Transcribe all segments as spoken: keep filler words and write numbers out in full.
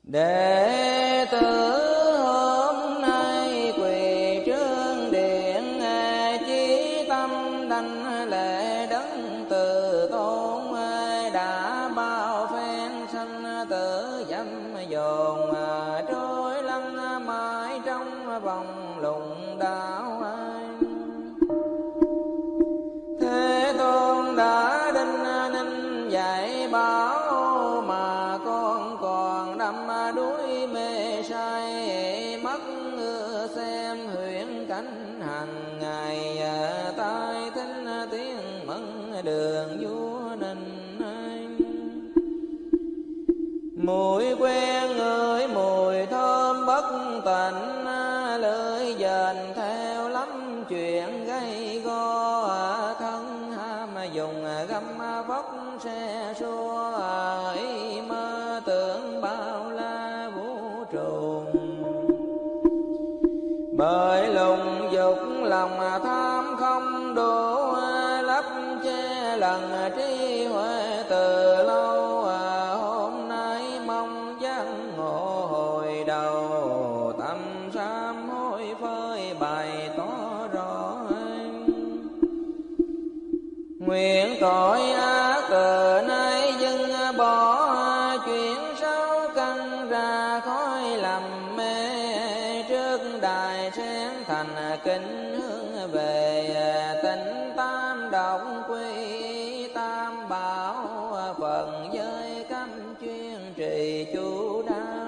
Đệ tử hôm nay quỳ trước điện, chí tâm đảnh lễ đấng từ tôn, đã bao phen sanh tử dâm dồn, trôi lăn mãi trong vòng lùng đạo. Thế Tôn đã đinh ninh dạy bảo, mà con còn đắm đuối mê say, mắt xem huyễn cảnh hàng ngày, tai thính tiếng mẫn đường vua Ninh. Mùi quen ngửi mùi thơm bất tịnh, lưỡi dền theo lắm chuyện gây go, thân ham dùng găm vóc xe xua, ý mơ tưởng bao la vũ trụ. Bởi lùng dục lòng tham không đủ, lấp che lần trí huệ từ lâu. Hôm nay mong giác ngộ hồi đầu, tâm sám hối phơi bày tỏ rõ. Nguyện tội ác từ nay dừng bỏ, chuyển sáu căn ra khói làm mê. Trước đài sáng thành kính hướng về, tịnh tam động quy tam bảo. Phần giới cấm chuyên trì chú đáo,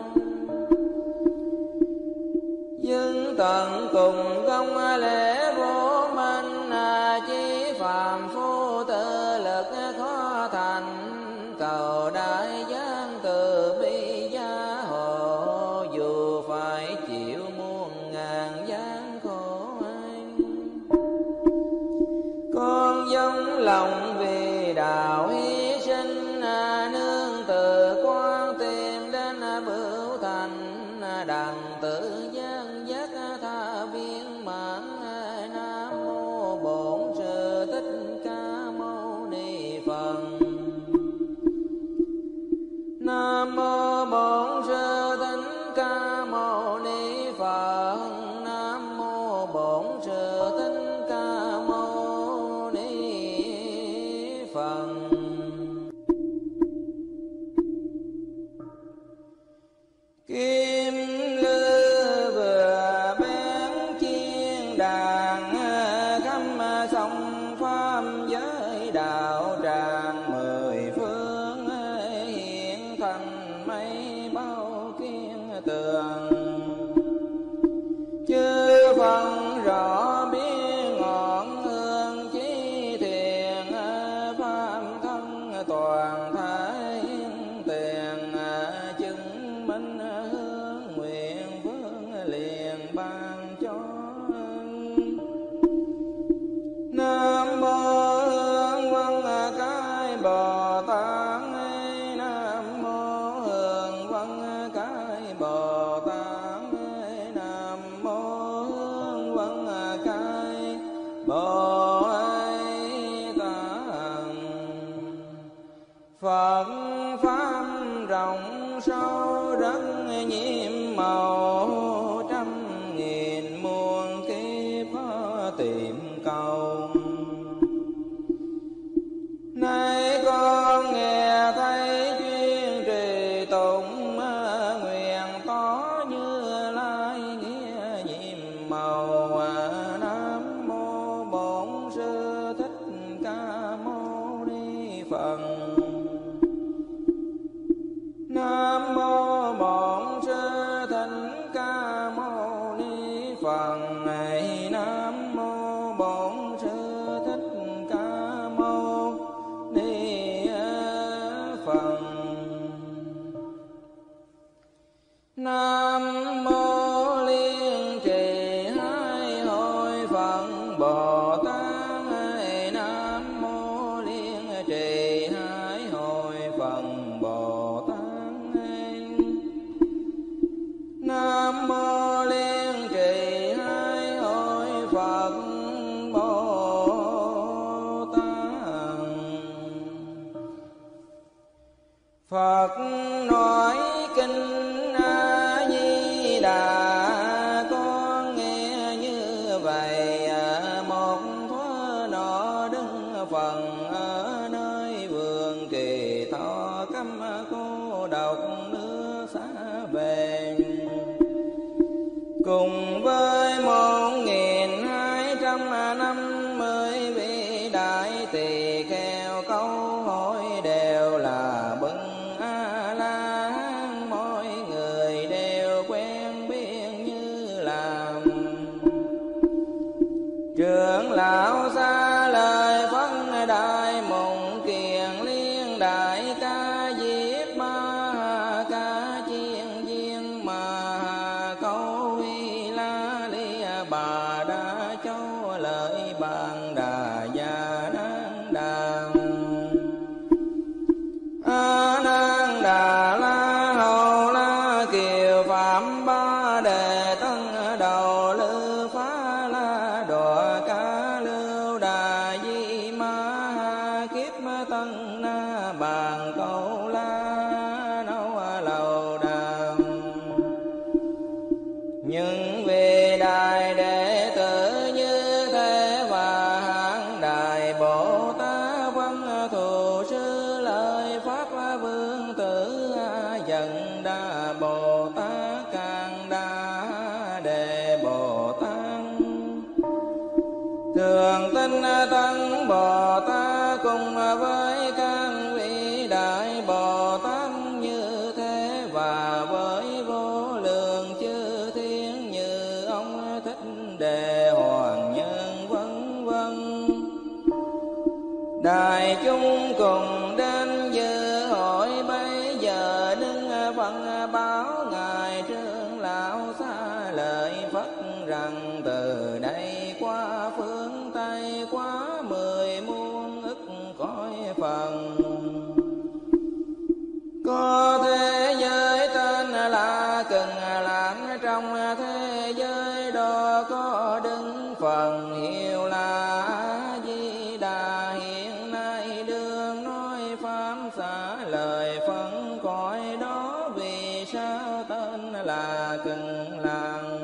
nhưng tận cùng công lễ vô minh. Chí phàm phu tự lực khó thành, cầu đại giang từ bi gia hộ. Dù phải chịu muôn ngàn gian khổ, con dâng lòng vì đạo hy sinh. Nương từ quan tìm đến bửu thành, đặng tự gian giác tha viên mãn. Nam mô Bổn Sư Thích Ca Mâu Ni Phật. Nam mô Bổn Sư Thích Ca Mâu Ni Phật. Nam mô Bổn Sư Thích Ca Mâu Ni Phật. Kim lư vừa bén chiên đàn, khắp sông pháp giới đạo tràng. Mười phương hiện thành mây bao kiên tường, chư phân rõ biết ngọn hương chí thiền. Pháp thân toàn thái tiền, chứng minh hướng nguyện vương liền ban cho. Nam mô Hương Văn Cái Bồ Tát. Nam mô Hương Văn Cái Bồ Tát. Nam mô Hương Văn Cái Bồ Tát. Phật pháp rộng sâu rất nhiệm màu, trăm nghìn muôn kiếp tìm cầu. Nay con nghe thấy chuyên trì tụng, nguyện tỏ Như Lai nghĩa nhiệm màu. Nam mô Bổn Sư Thích Ca Mâu Ni Phật. Nam mô Bổn Sư Thích Ca Mâu Ni Phật. Nam mô Bổn Sư Thích Ca Mâu Ni Phật. Nam mô Liên Trì Hai Hội Phật Bồ Tát. Nam mô Liên Trì Hai Hội Phật Bồ Tát. Nam mô Liên Trì Hai Hội Phật Bồ Tát. Phật nói kinh xa về. Cùng với một nghìn hai trăm năm mươi vị đại tỳ kheo câu hỏi đều là bậc A La Hán, mỗi người đều quen biết như làm. Trưởng lão xa lời phân đại mộng kiền liên đại ca diếp ma ca chiên viên mà câu huy la li bà đa châu lợi bàn đà gia nan đàm. A nan đà la hầu la kiều phạm ba đề tân đầu lư phá la đọa ca lưu đà di ma kiếp tân na bàn câu la nâu lầu đàm. Nhưng vì đại đệ tử như thế và hạng đại Bồ Tát văn thù sư lợi pháp vương tử dần đa Bồ Tát càng đa đề Bồ Tát thường tinh tấn Bồ Tát cùng với các vị đại Bồ Tát như thế và với vô lượng chư thiên như ông Thích Đề Hoàng Nhân vân vân. Đại chúng cùng đến dự hội bây giờ đứng phân báo ngài trưởng lão xa lời Phật rằng từ đây qua phương Tây qua mười muôn ức cõi phần có thế giới tên là Cần Lãng, trong thế giới đó có đứng phần hiệu là A Di Đà. Hiện nay đương nói pháp xả lời phân cõi đó, vì sao tên là Cần Lãng?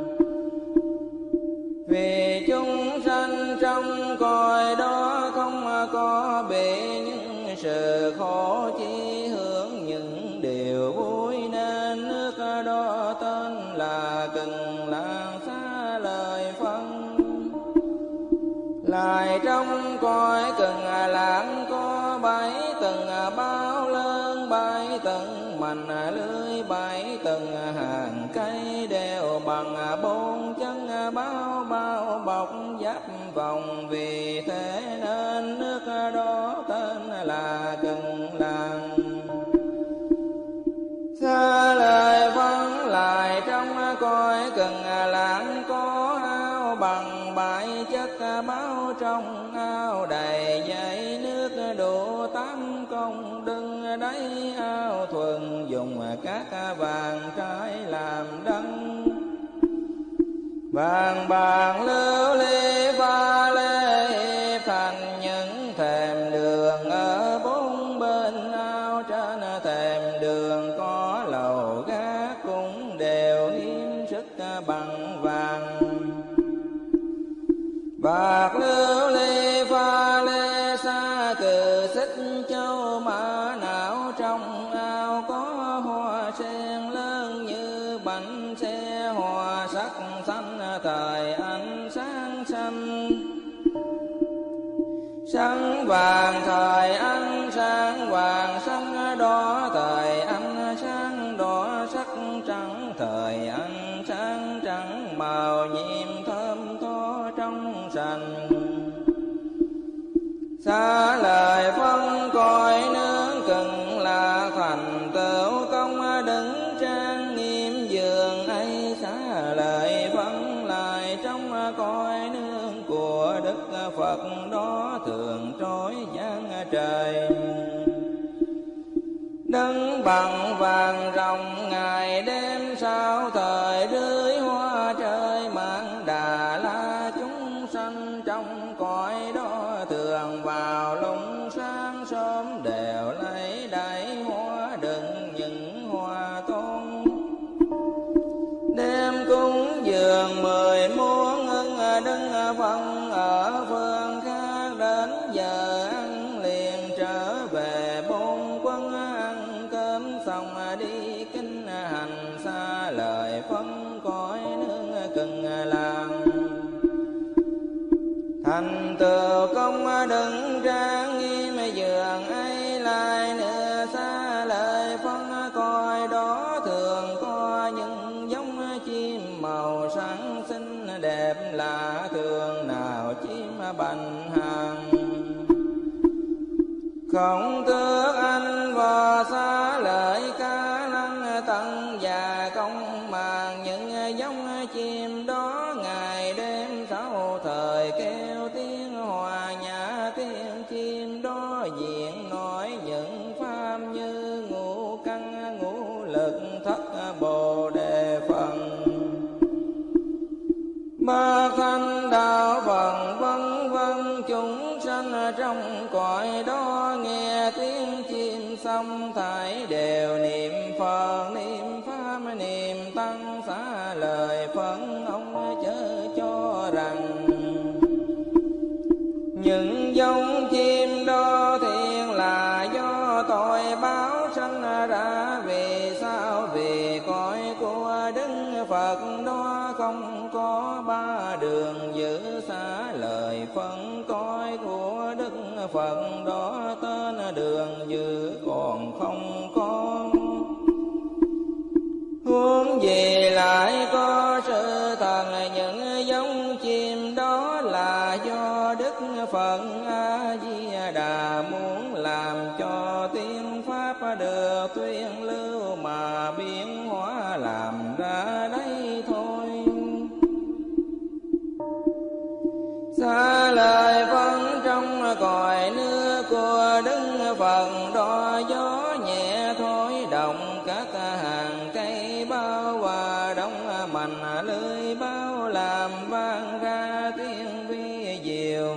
Vì chúng sanh trong cõi đó không có bị những sự khổ, chi hướng những điều vui, nên nước đó tên là Cần Lãng xá lời phân. Lại trong cõi Cần Lãng có bảy tầng bao lớn, bảy tầng mành lưới, bảy tầng hàng cây đều bằng bốn chân bao bao bọc giáp vòng. Vì thế nên nước đó tên là Cần Lãng. Xa lời phân lại trong cõi Cần Lãng có ao bằng bảy chất báo, trong ao đầy dãy nước đủ tám công đừng đáy ao thuần dùng các vàng trái làm đăng. Vàng bạc lưu ly pha lê hiệp thành những thềm đường ở bốn bên ao. Trên thềm đường có lầu gác cũng đều hiếm sức bằng vàng. Bạc lưu ly pha lê xa cừ xích châu mã não. Trong ao có hoa sen lớn như bánh xe, hoa sắc xanh thời ánh sáng xanh. Sáng vàng thời ánh sáng vàng, sáng đỏ thời ánh sáng đỏ, sắc trắng thời ánh sáng trắng, màu nhiệm thơm tho trong sành. Xa lời phân cõi nước Cần Lạc, thành tựu công đứng trang nghiêm giường ấy. Xa lời phân lại trong cõi nước của Đức Phật đó thường trói giang trời. Đứng bằng vàng rồng ngày đêm sao thời rưới hoa trời mang Đà La. Chúng sanh trong cõi đó thường vào lúc sáng sớm đều lấy đáy hoa đựng những hoa tôn. Đêm cúng dường mười muôn ưng đứng phân ở phương khác, đến giờ ăn liền trở về bốn quân ăn cơm xong đi kinh hành xa lời phân cõi nước cần làm. Thành tựu công đừng trang nghiêm dường ấy lại nữa xa lời phân coi đó thường có những giống chim màu sáng xinh đẹp lạ thường nào chim bành hàng. Không tước anh vò xa lợi ca lăng tận và công màng những giống chim đó ngày đêm sáu thời kêu tiếng hòa nhã tiếng chim đó diện nói những pháp như ngũ căn ngũ lực thất bồ đề phần ba thanh đạo phần vân vân. Chúng sanh trong cõi đó nghe tiếng chim xong thảy đều niệm Phật niệm pháp niệm tăng xá lời phân ông chớ cho rằng những giống chim đó thiện là do tội báo sanh ra. Vì sao? Vì cõi của Đức Phật đó không có ba đường giữ xá lời phân cõi của Đức Phật đó tên đường giữ còn không có. Huống gì lại có sự thần những giống chim đó là do Đức Phật A Di Đà muốn làm cho tiếng pháp được tuyên lưu mà biến hóa làm ra đây thôi. Xa lời phân trong cõi nước của Đức Phật đó gió nhẹ thổi động các hàng cây bao và đông mạnh lưới bao làm vang ra tiếng vi diệu.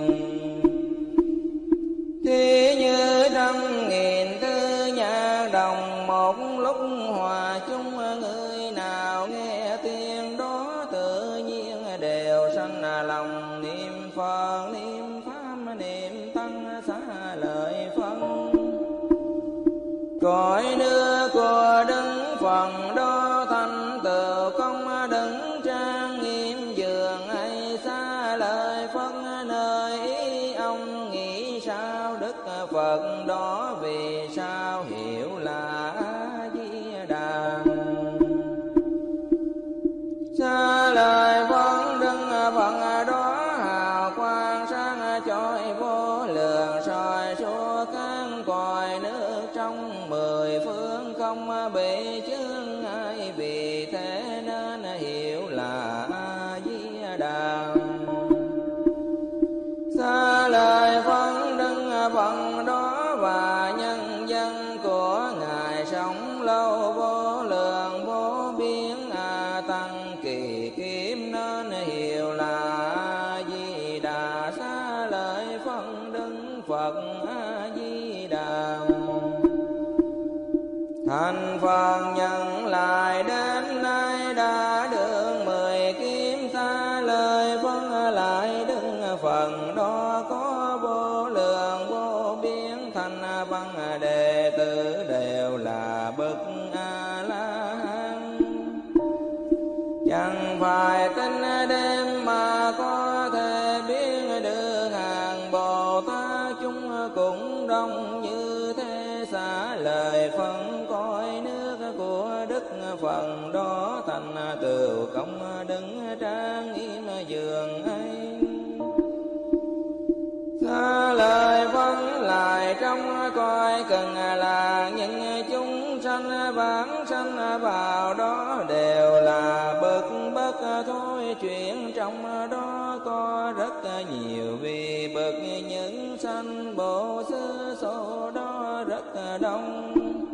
Thì như trăm nghìn thứ nhạc đồng một lúc hòa chung, người nào nghe tiếng đó tự nhiên đều sanh lòng niệm Phật niệm pháp niệm tăng xá lợi phân. Cõi nước của Đức Phật đó thành tựu công đứng trang nghiêm dường ấy xá lời phân. Nơi ý ông nghĩ sao Đức Phật đó vì sao hiểu là A Di Đà. Xa lời phân Đức Phật đó hào quang sáng chói vô lượng soi suốt các cõi nước trong mười phương không bị chướng ngại. Vì thế nên hiểu là A Di Đà. Xa lời phân Đức Phật đó và nhân dân của Ngài sống lâu vô lượng vô biên a tăng kỳ kiếm nên hiểu là A Di Đà. Xa lời phân Đức Phật A Di Đà. Thành Phật nhận lại đến nay đã được mười kiếm. Xa lời phân lại Đức Phật đó có vô lượng vô biên thành văn đệ tử đều là bậc A La Hán. Chẳng phải tính đêm mà có thể biết được hàng Bồ Tát chúng cũng đông như thế. Xá lời phân cõi nước của Đức Phật đó thành tựu công đứng trang nghiêm dường ấy. Xa lời phân lại trong cõi cần là những chúng sanh vãng sanh vào đó đều là bậc bất thôi. Chuyện trong đó có rất nhiều vì bậc những sanh bộ xứ số đó rất đông.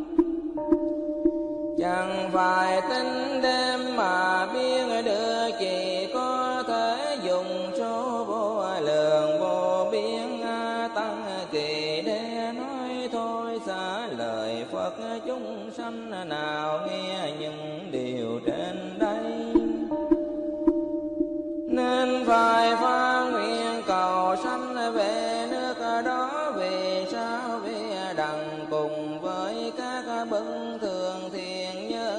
Chẳng phải tính đêm mà biết được, chỉ có thể dùng số vô lượng vô biên a tăng kỳ để nói thôi. Xá lời Phật chúng sanh nào nghe những điều trên đây nên phải phát nguyện cầu sanh về nước đó. Vì sao? Vì đặng cùng với các bậc thường thiện nhân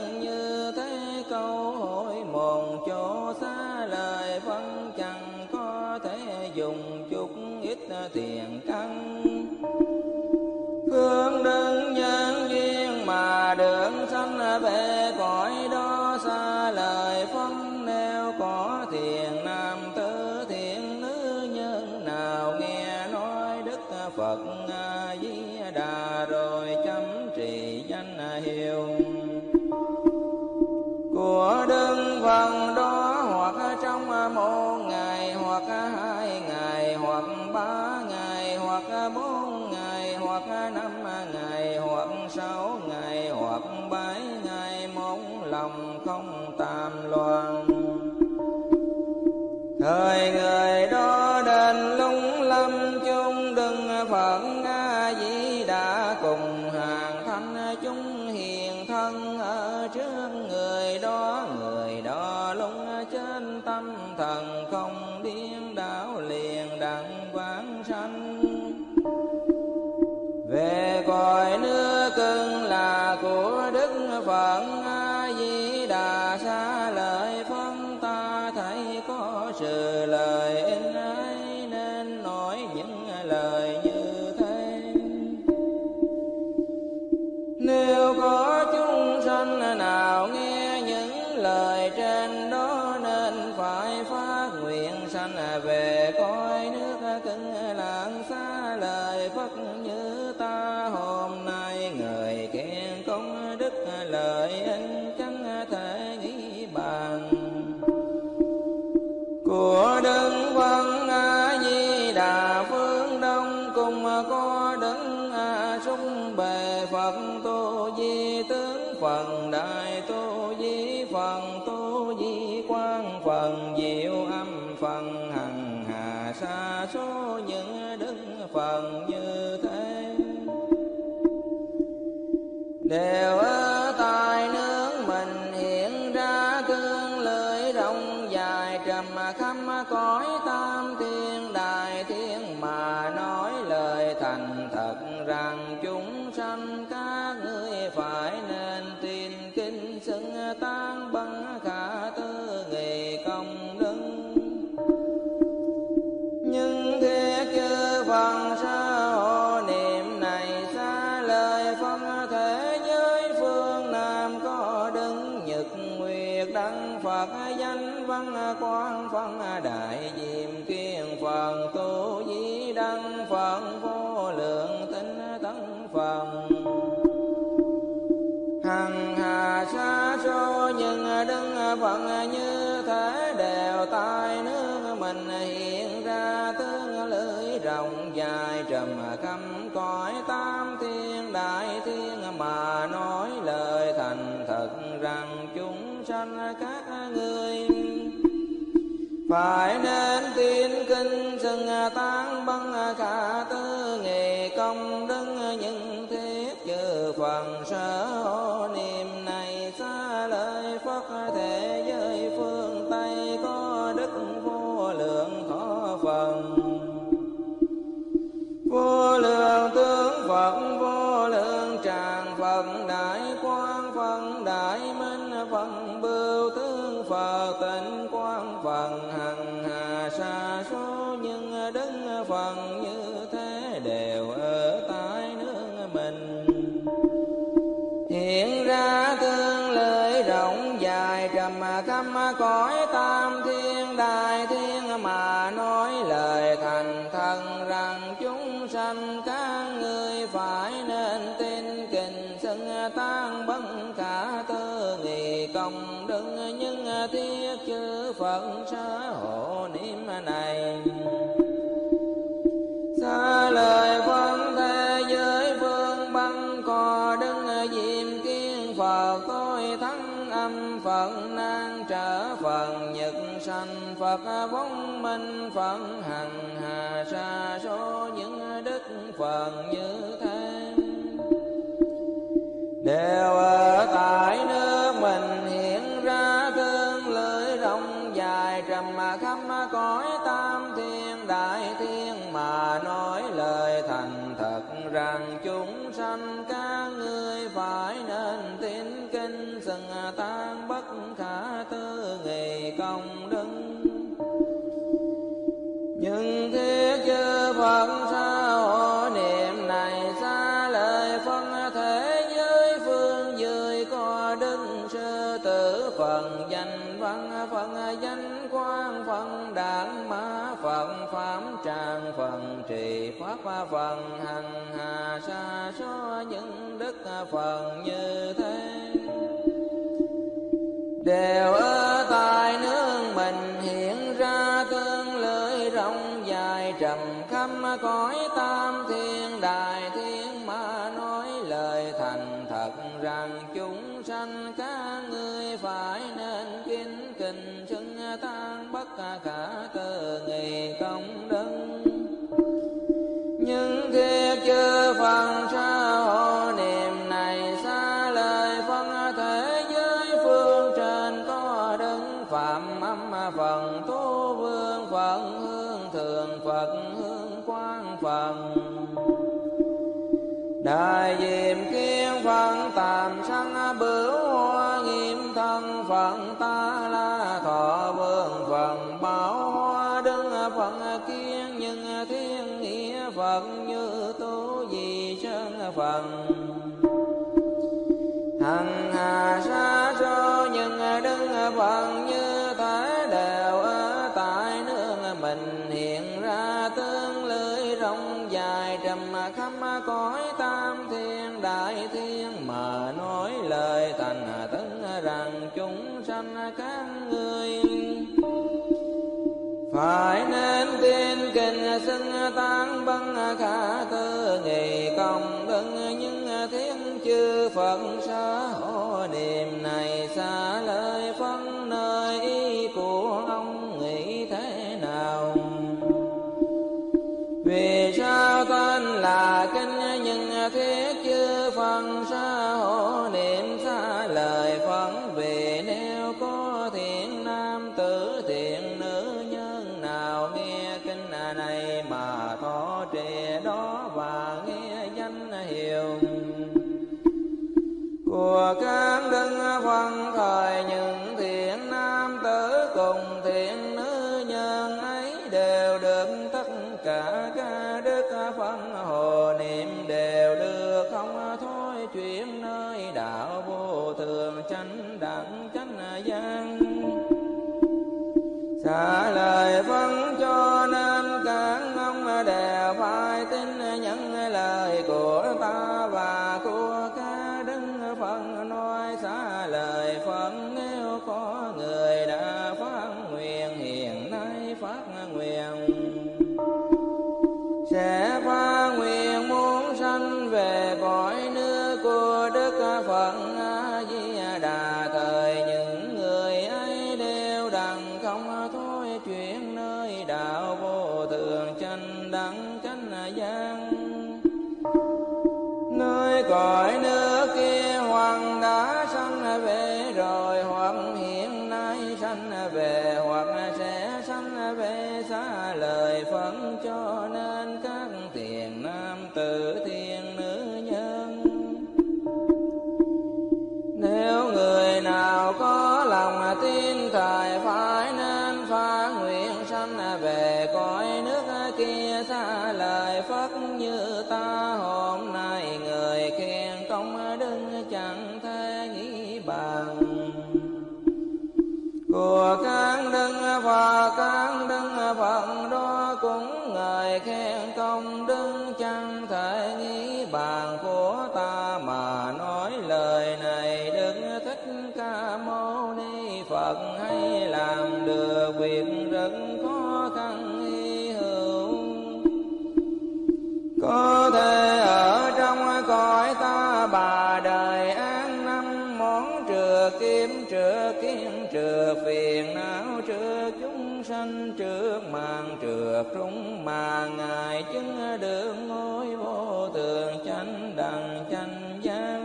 xa lời phân, nếu có thiền nam tử thiện nữ nhân nào nghe nói Đức Phật A Di Đà rồi chấm trì danh hiệu của Đức Phật đó, hoặc trong một ngày, hoặc hai ngày, hoặc ba ngày, hoặc bốn ngày, hoặc năm ngày, hoặc sáu ngày, hoặc bảy ngày, một lòng không tam loạn. Thời người đó đến lung lâm chung Đức Phật A Di Đà cùng hàng thanh chúng hiền thân ở trước người đó. Người đó lung trên tâm thần không điên đảo liền đặng vãng sanh về cõi nước cưng là của Đức Phật A Di Đà. Xa lời phân ta thấy có sự lời in ấy nên nói những lời như thế. Nếu có chúng sanh nào nghe những lời trên đó nên phải phát nguyện sanh về cõi nước cưng lạng xa lời Phật như ta hôm nay. Người khen công đức lợi ích chẳng thể nghĩ bàn của Đức Phật A Di Đà. Phương Đông cùng có Đức A Sung Bề Phật Tu Di Tướng, phần Đại Tu Di, phần Tu Di Quang, phần Diệu Âm, phần Hằng Hà sa số những đức phần như thế. Đều ở tại nước mình hiện ra cương lưỡi rộng dài trầm khắp cõi tam thiên đại thiên, mà nói lời thành thật rằng chúng sanh các ngươi phải nên tin kinh xưng tán bằng khả tư nghị công đức. Nhưng thiết chư Phật sa hộ niệm này xa lời phân thế giới phương Nam có Đức Nhật Nguyệt Đăng Phật danh văn quang phân đại diệm kiên phần Tu Di Đăng Phật vô lượng tinh tấn phần hằng hà sa số nhưng Đức Phật như thế đều tại nước mình hiện ra tướng lưỡi rộng dài trầm khắp cõi tam thiên đại thiên, mà nói lời thành thật rằng chúng sanh các ngươi phải nên tin kinh xưng tán bằng khả tư nghị công đức. những thiết chư phần sở hộ niệm này xa lời Phật thế giới phương Tây có đức vô lượng thọ phần vô lượng tướng Phật, vô lượng tràng Phật, đại quang Phật, đại minh Phật, bưu tướng Phật, tịnh quang Phật, hằng hà sa số những đức Phật như thế đều ở tại nước mình hiện ra tương lưỡi rộng dài trầm khắp cõi tam thiên đại thiên, mà nói lời thành thần rằng chúng sanh các ngươi phải nên tin kinh xưng tán bất khả tư nghị công đức. nhưng thiết chư Phật sở hộ niệm này xa lời phân thế giới phương băng có Đức Diệm Kiên Phật, tôi thắng âm Phật, nan trở Phật, nhật sanh Phật, vong minh Phật, hằng hà sa số những đức Phật như thế đều ở tại nước mình hiện ra tương lưỡi rộng dài trầm khắp cõi tam thiên đại thiên, mà nói lời thành thật rằng chúng sanh các ngươi phải nên tin kinh xưng tán bất khả tư nghị công đức. nhưng thiết chư Phật sa hộ niệm này xa lời phân thế giới phương dưới có Đức Sư như tử phần danh văn, phần danh quang, phần đản mã, phần pháp trang, phần trì pháp, phần hằng hà sa số những đức phần như thế. Đều ở tại nước mình hiện ra tương lưỡi rộng dài trầm khắp cõi tam thiên đại thiên, mà nói lời thành thật rằng chúng sanh các ngươi phải nên kính kình xưng tan bất khả tư nghị công đức. Nhưng thiết chư phần sa hộ niệm này xa lời phân thế giới phương trên có đứng phạm âm phần tu vương phận hương thường Phật hương quang phần đại diệm kiên phận tạm sanh bửu hoa nghiêm thân phận ta la thọ vương phận bảo hoa đứng phận kiên nhưng thiên nghĩa Phật như tu di sơn phận hằng hà sa số nhưng đứng phận như thế. Đều ở tại nước mình hiện ra tương lưỡi rộng dài trầm khắp cõi tam thiên đại thiên, mà nói lời thành tấn rằng chúng sanh các ngươi phải nên tin kinh xưng tán băng khả tư nghị công đức. Nhưng thiên chư Phật sa hộ niệm này xa lời phân nơi ý của ông nghĩ thế nào? Vì sao tên là kinh nhưng thiết chư Phật sa hộ niệm xa lời phân? Vì nếu có thiện nam tử thiện nữ nhân nào nghe kinh này mà thọ trì đó và nghe danh hiệu của các đức phân thời, những thiện nam tử cùng thiện nữ nhân ấy đều được tất cả các đức phân hộ niệm, đều được không thôi chuyển nơi đạo vô thường chánh đẳng chánh giác. Xả lời phân cho nên các ông đều phải tin những lời của ta và của các đức phân nói. Xả lời phân nếu có người đã phát nguyện hiện nay phát nguyện sẽ phát nguyện muốn sanh về cõi nước của Đức Phật A Di Đà. Thời những người ấy đều đặng không thôi chuyển nơi đạo vô thường chánh đẳng chánh giác, nơi cõi nước kia hoặc đã sanh về rồi, hoặc hiện nay sanh về, hoặc sẽ sanh về. Xá lời phân cho nên các thiện nam tử thiện nữ nhân, nếu người nào có lòng tin thời phải nên phát nguyện sanh về cõi nước kia. Xá lời Phật như ta hôm nay người khen công đức chẳng thể nghĩ bằng của các đức và các đức Phật đó, cũng người khen công đức chẳng thể nghĩ bàn của ta. Mà nói lời này Đức Thích Ca Mâu Ni Phật hay làm được việc rất khó khăn hy hữu, có thể ở trong cõi ta bà đời an năm món trừ kiếm trừ kiến trừ phiền não trừ chúng sanh trước màn trừ trung, mà ngài chứng được ngôi vô thường chánh đẳng chánh giác.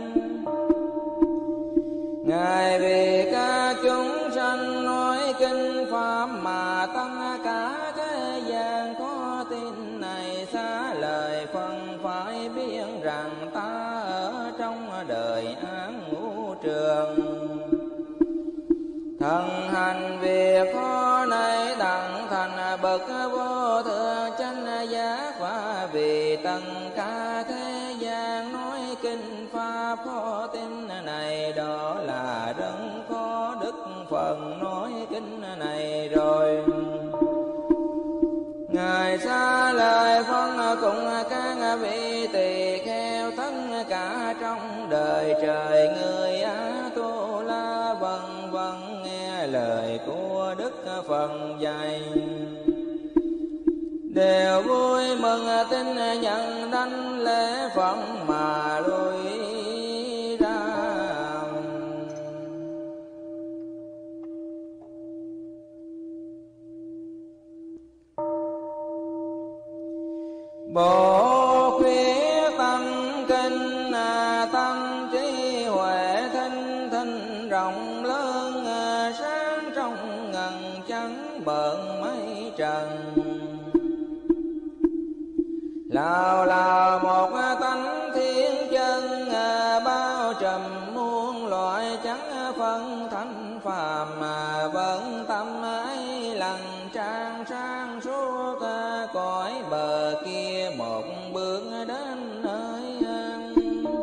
Ngài vì các chúng sanh nói kinh pháp mà tất cả thế gian có tin này. Xá lời phân phải biết rằng ta ở trong đời án ngũ trường, thần hành việc khó này đặng thành bậc vô thượng chánh giác. Và vì tất cả thế gian nói kinh pháp khó tin này, đó là rất khó Đức Phật nói kinh này rồi. Ngài xa lời phân cùng các vị tỳ kheo tất cả trong đời trời người Á Tu La vân vân nghe lời của Đức Phật dạy, đều vui mừng tin nhận đảnh lễ Phật mà lui ra. Bộ khuyết tâm kinh tâm trí huệ thinh thinh rộng lớn, sáng trong ngần trắng bợn mây trần. Lào lào một tánh thiên chân, bao trùm muôn loại chẳng phân thanh phàm, mà vẫn tâm ấy lặng trang sang suốt cõi bờ kia một bước đến nơi an.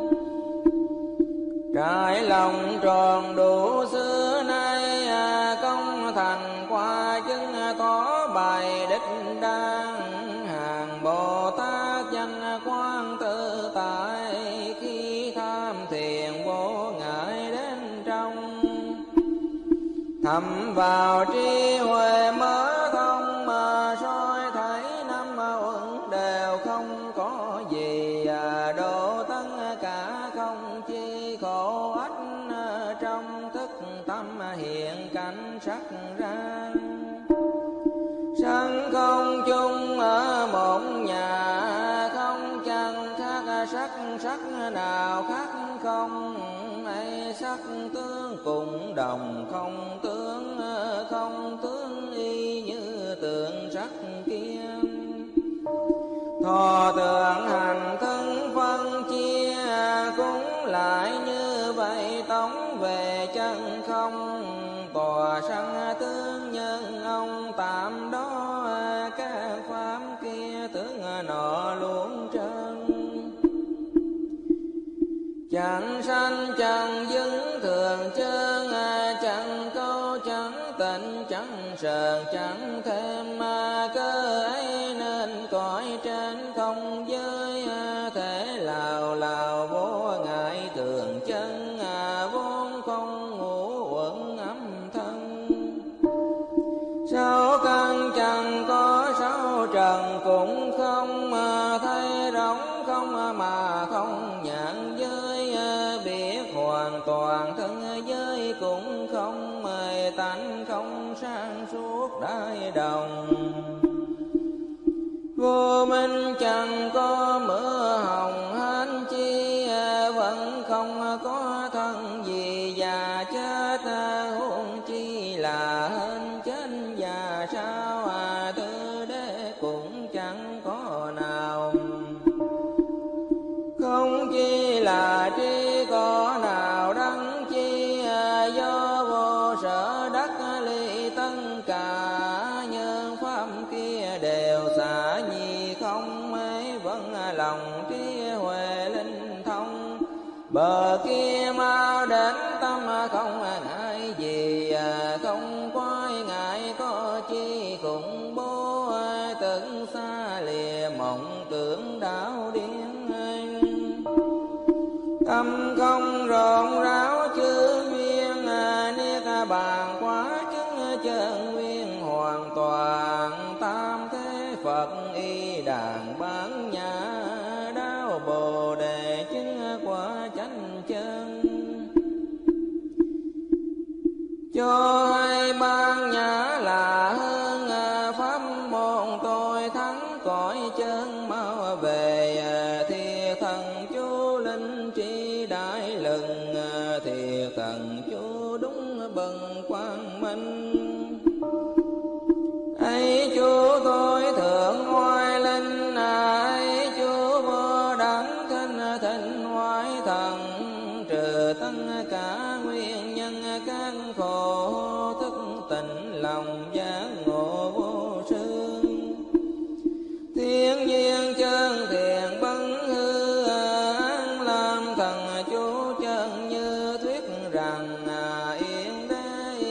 Trải lòng tròn đủ xưa nay, công thành qua chứng có bài đích đang. Hàng Bồ Tát danh quang tự tại, khi tham thiền vô ngại đến trong. Thầm vào trí huệ mở thông, mà soi thấy năm uẩn đều không có gì. Độ tất cả không chi khổ ách, trong thức tâm hiện cảnh sắc ra. Sân không chung ở một nhà, không chẳng khác sắc sắc nào khác không. Ấy sắc tướng cùng đồng không tướng, không tướng y như tượng sắc kia. Thọ tưởng hành thân phân chia, cũng lại như vậy tống về chân không. Tòa sanh tướng nhân ông tạm đó, các pháp kia tướng nọ luôn trơn. Chẳng sanh chẳng dứng thường chân, chẳng câu chẳng tịnh chẳng sờn chẳng thêm. Cơ ấy nên cõi trên không giới, thể lào lào vô ngại thường chân. Vốn không ngủ uẩn âm thân, sáu căn chẳng có sáu trần cũng không. Thấy rỗng không mà không nhận giới, biết hoàn toàn thân giới cũng không. Tánh không sang suốt đại đồng, vô minh chẳng có mưa hồng hên chi. Vẫn không có thân gì già chết, huống chi là hên chết già sao. Tư đế cũng chẳng có nào, không chi là tri có nào đắng chi. Do vô sở đắc ly tất cả, nhân pháp kia đều xả nhi không. Ấy vẫn lòng trí huệ linh thông, bờ kia mau đến tâm không ngại gì. Không quái ngại có chi khủng bố, tưởng xa lìa mộng tưởng đảo điên. Tâm không rộn ráo chư nguyên, niết bàn quá chứng chân nguyên hoàn toàn. Tam thế Phật y đàn bán nhã, đáo Bồ đề chứng quả chánh chân. Cho hai ban nhã là hơn, pháp môn tôi thắng cõi chân mau về. Thiệt thần chú linh trí đại lừng, thiệt thần chú đúng bần quang minh. Ấy chú tôi thượng ngoại linh, ấy chú vô đẳng thinh thịnh ngoại thần. Trừ tất cả nguyên nhân các khổ, thức tỉnh lòng giác ngộ vô sư. Thiên nhiên chân thiện bấn hư, an làm thần chú chân như thuyết rằng. Yên đế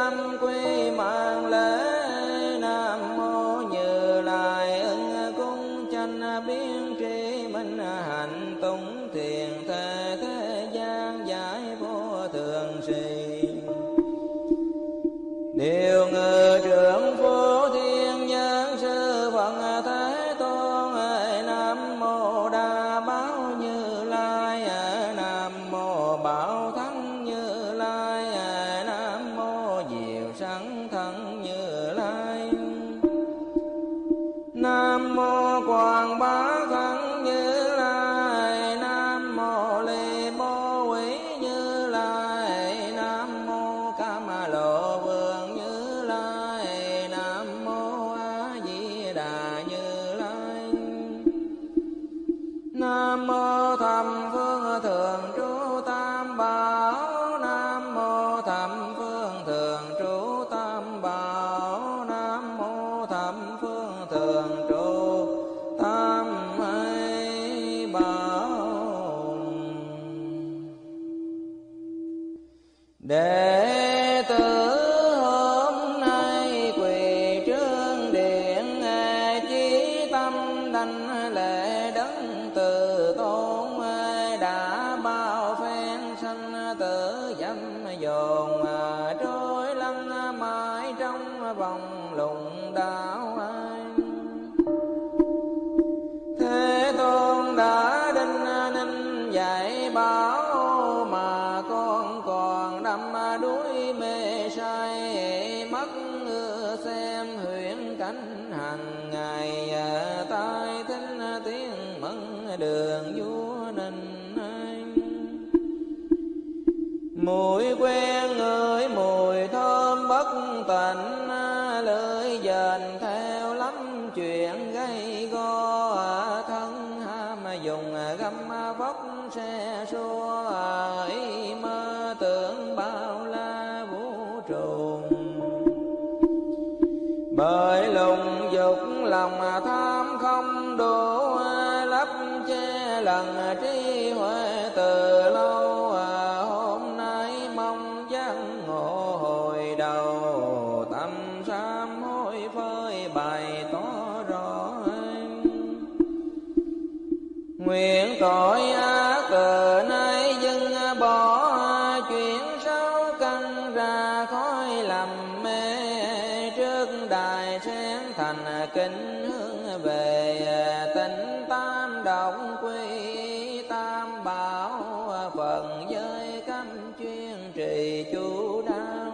tâm quy mạng lễ. Nam mô Như Lai ưng cung chánh biến tri minh hạnh tùng thiền thế thế gian giải vô thường sĩ. Điều ngự trưởng phổ thiên nhân sư Phật Thế Tôn. Nam mô Đa Bảo Như Lai. Nam mô Bảo Thắng Như Lai. Nam mô Diệu Sẵn Thân Như Lai. Nam mô Quảng Bá Thân Như Lai. Nam mô Ly Bố Quý Như Lai. Nam mô Cam Lộ Vương Như Lai. Nam mô A Di Đà Như Lai. Nam mô Thầm Phương Thường Trú Tam Bảo. Nam mô Thầm Phương Thường Trú Tam Bảo. Nam mô Thầm Phương Thường Trú Tam Bảo. Đệ tử hôm nay quỳ trước điện, chí tâm đảnh lễ đấng từ tôn. Đã bao phen sanh tử dâm dồn, trôi lăn mãi trong vòng lùng đạo. Thế Tôn đã đinh ninh dạy bảo, mà con còn đắm đuối mê say. Mắt xem huyễn cảnh hàng ngày, tai thính tiếng mừng đường vua ninh. Mùi quen ngửi mùi thơm bất tịnh, lưỡi dền theo lắm chuyện gây go. Thân ham dùng găm vóc xe xua, ý mơ tưởng bao la vũ trụ. Bởi lùng dục lòng tham không đủ, lấp che lần trí huệ từ lâu. Hôm nay mong giác ngộ hồi đầu, tâm sám hối phơi bày tỏ rõ. Nguyện tội ác từ nay dừng bỏ, chuyển sáu căn ra khói làm mê. Trước đài sen thành kính hướng về, tịnh tam động quy tam bảo. Phần giới cấm chuyên trì chú đáo,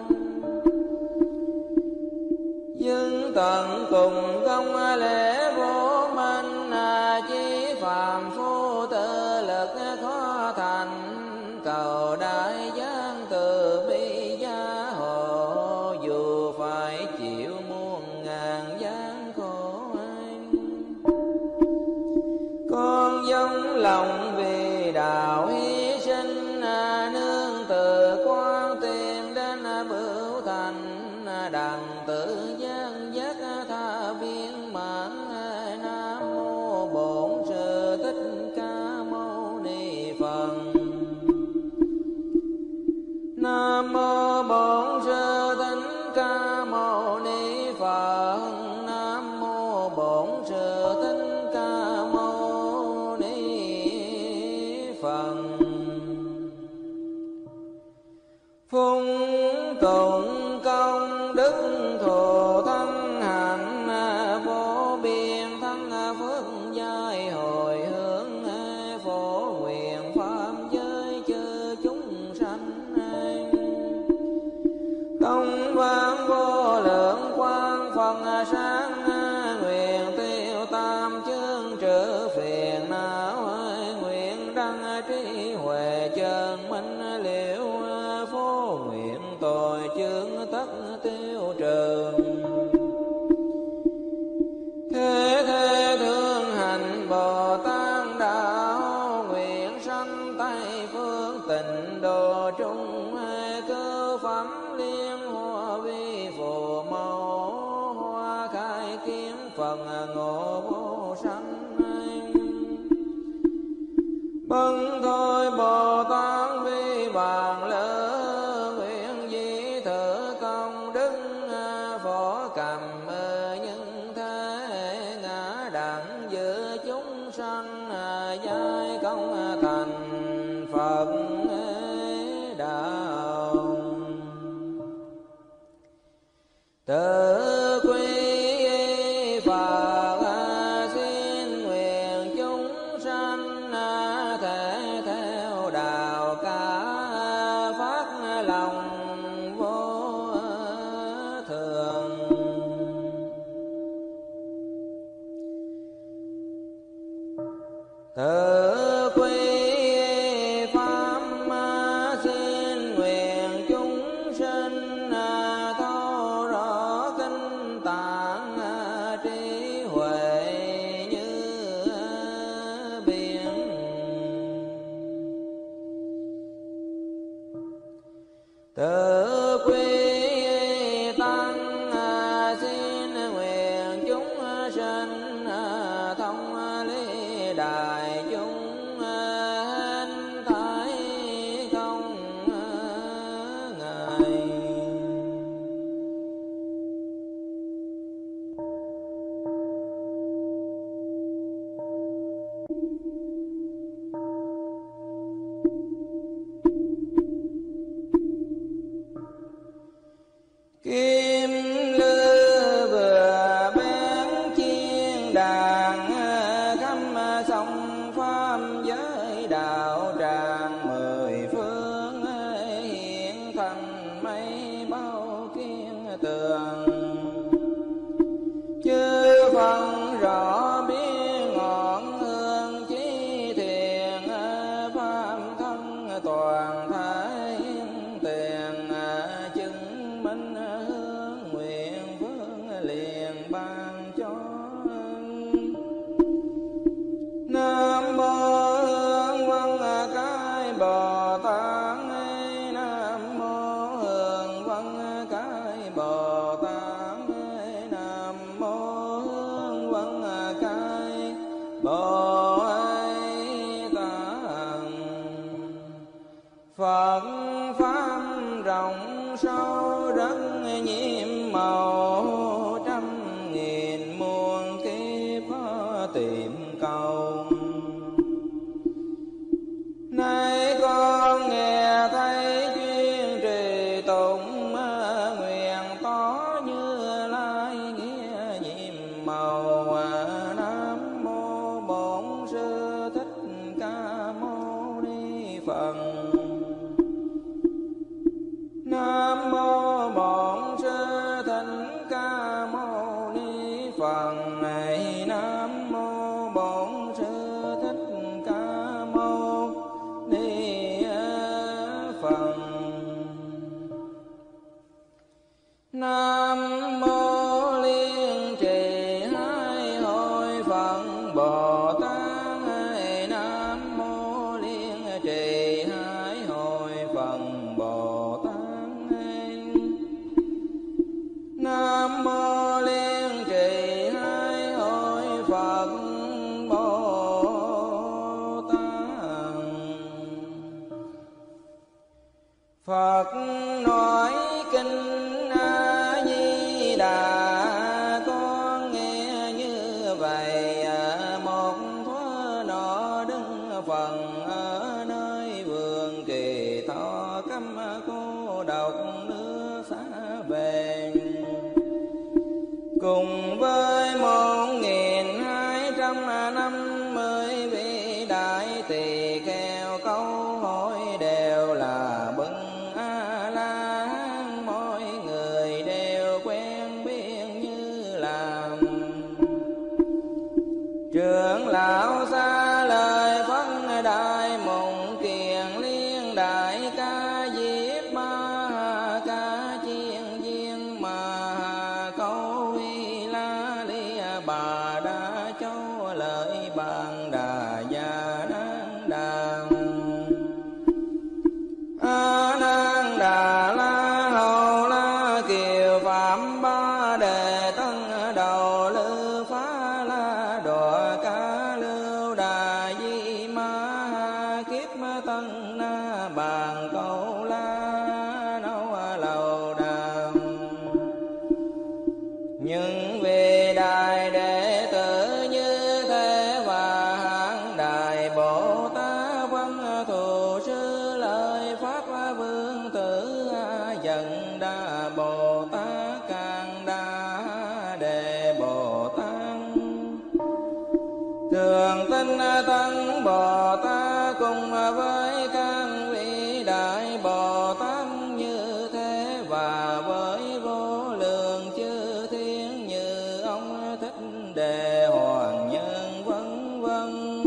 nhưng tận cùng công lễ vô minh. Chí phàm phu tự lực khó thành, cầu đại giang từ bi gia hộ. Dù phải chịu muôn ngàn gian khổ, con dâng lòng vì đạo hy sinh. Nương từ quan tìm đến bửu thành, đặng tự gian giác tha viên mãn. Nam mô Bổn Sư Thích Ca Mâu Ni Phật. Nam mô Bổn Sư Thích Ca Mâu Ni Phật. Nam mô Bổn Sư Thích Ca Mâu Ni Phật. Phung tụng công đức thù thân hạnh, vô biên thân phước giai hồi hướng. Phổ nguyện pháp giới chư chúng sanh, công vang vô lượng quang phần sáng. Nguyện tiêu tam chương trừ phiền não, nguyện đăng trí huệ chân minh liễu. Phổ nguyện tội chướng tất tiêu trừ, thế thế thương hành Bồ Tát đạo. Nguyện sanh Tây phương tịnh độ trung, cơ phẩm liên hoa vi phù mẫu. Hoa khai kiếm phần ngộ vô sanh, bần thôi Bồ Tát vi bàn lỡ. Nguyện di thử công Tự quy Phật xin nguyện chúng sanh thể theo đạo cả phát lòng vô thường. Tự quy pháp xin nguyện chúng sinh thấu rõ kinh tạng trí huệ như biển. Tự quy tăng xin nguyện chúng sinh thông lý đại chúng hết thảy không ngại. Kim lư vừa bén chiên đàn khắp sông pháp giới đạo tràng mười phương hiện thành mây bao kiên tường. Chư phân rõ biết ngọn hương chí thiền pháp thân toàn thái tiền chứng minh hướng nguyện phương liền ban cho. Nam mô Hương Văn Cái Bồ Tát. Nam mô Hương Văn Cái Bồ Tát. Nam mô Hương Văn Cái Bồ Tát. Phật pháp rộng sâu rất nhiệm màu, trăm nghìn muôn kiếp tìm cầu. Nay con nghe thấy chuyên trì tụng nguyện tỏ Như Lai nghĩa nhiệm màu. Nam mô Bổn Sư Thích Ca Mâu Ni Phật. Nam mô Bổn Sư Thích Ca Mâu Ni Phật. Nam mô Bổn Sư Thích Ca Mâu Ni Phật. Nam mô Liên Trì Hai Hội Phật Bồ Tát. Nam mô Liên Trì Hai Hội Phật Bồ Tát. Nam mô Liên Trì Hai Hội Phật Bồ Tát. Phật nói kinh A Di Đà con nghe như vậy. Một thuở nọ đứng phần ở nơi vườn Kỳ Thọ, câm cô độc nước xa về. Cùng với một nghìn hai trăm năm mươi vị đại tỳ kheo câu hỏi đều là bậc A La Hán, mỗi người đều quen biết như là trưởng lão xa lời phân đại mộng kiền liên đại ca diếp ma ca chiên viên mà câu vi la li bà đa châu lợi bàn đà gia nan đà. A Nan Đà La Hầu La Kiều Phạm Ba Đề Tân Đầu Lư Phá La Đọa Ca Lưu Đà Di Ma Kiếp Tân Na Bàn Câu La Nâu Lầu Đà. Nhưng vì đại đệ tử như thế và hạng đại Bồ Tát văn thù sư lợi Pháp Vương Tử Dần Đà Bồ Tát càng thường tinh tấn Bồ Tát cùng với các vị đại Bồ Tát như thế, và với vô lượng chư thiên như ông Thích Đề Hoàng Nhân vân vân.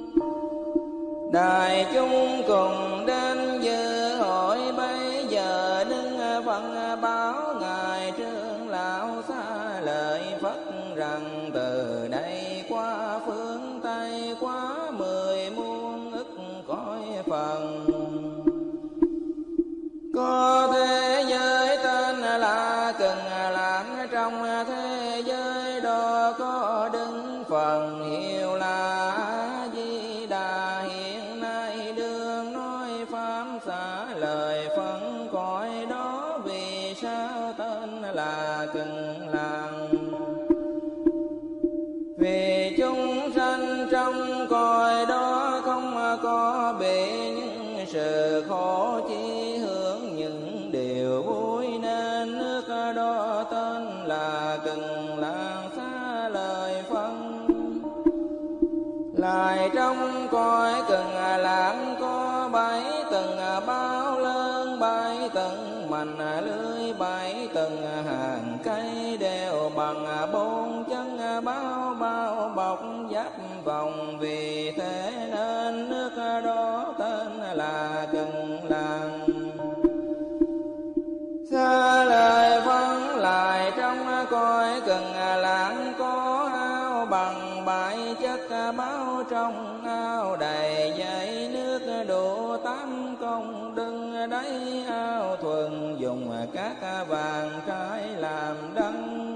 Đại chúng cùng đến dự hội bấy giờ đứng phân báo ngài trưởng lão xa lời Phật rằng từ đây qua phương Tây quá mười muôn ức cõi phần, có thế giới tên là Cần Lạc, trong thế giới đó có đứng phần hiệu là A Di Đà. Hiện nay đương nói pháp xả lời phân cõi đó, vì sao tên là Cần Lạc? Vì chúng sanh trong cõi đó không có bị những sự khổ, chi hướng những điều vui, nên nước đó tên là Cần Lạc xá lời phân. Lại trong cõi Cần Lạc có bảy tầng bao lớn, bảy tầng mành lưới, bảy tầng hàng cây đều bằng bốn chân bao bao bọc giáp vòng. Vì thế nên nước đó tên là Cần Lạc. Xa lời phân lại trong cõi Cần Lạc có ao bằng bảy chất bao, trong ao đầy dãy nước đủ tám công đừng đáy. Ao thuần dùng các vàng trái làm đăng,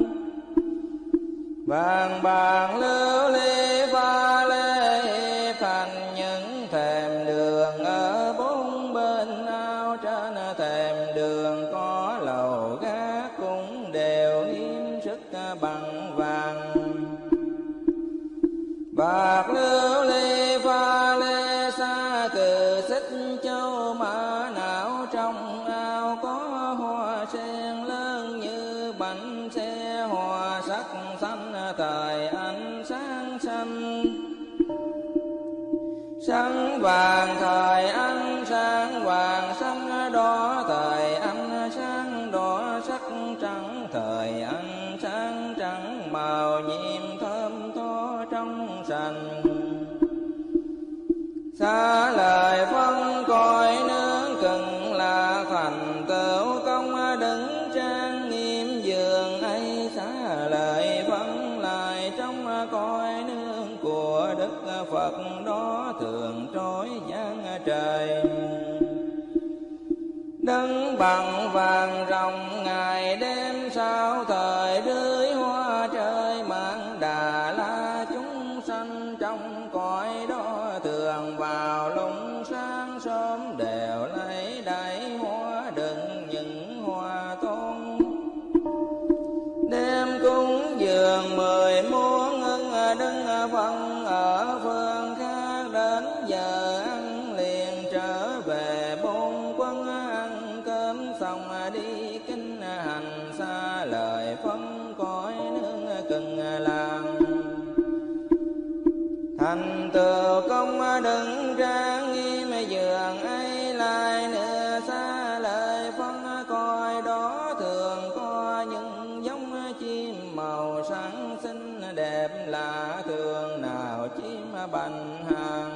vàng bạc lưu ly pha lê thành những thềm đường ở bốn bên ao. Trên thềm đường có lầu gác cũng đều hiếm sức bằng vàng, bạc lưu ly pha lê xa cừ xích châu mã não. Trong ao có hoa sen lớn như bánh xe, hoa sắc xanh thời ánh sáng xanh, sáng vàng thời ánh sáng vàng, sáng đỏ thời ánh sáng đỏ, sắc trắng thời ánh sáng trắng, màu nhiệm thơm tho trong sành. Xa lời phân cõi nước Cần Lạc thành tựu công đứng trang nghiêm giường ấy. Xa lời phân lại trong cõi nước của Đức Phật đó thường trối giang trời, đứng bằng vàng rồng ngày đêm sao thời rưới hoa trời mang Đà La. Chúng sanh trong cõi đó thường vào lúc sáng sớm đều lấy đầy hoa đựng những hoa tôn, đem cúng dường mười muôn ưng đứng phân ở phương khác. Đến giờ ăn liền trở về bốn quân, ăn cơm xong đi kinh hành. Xa lời phân cõi nước Cần Lạc thành tựu công đứng trang nghiêm giường ấy. Lại nữa xa lời phân cõi đó thường có những giống chim màu sáng xinh đẹp lạ thường, nào chim bành hàng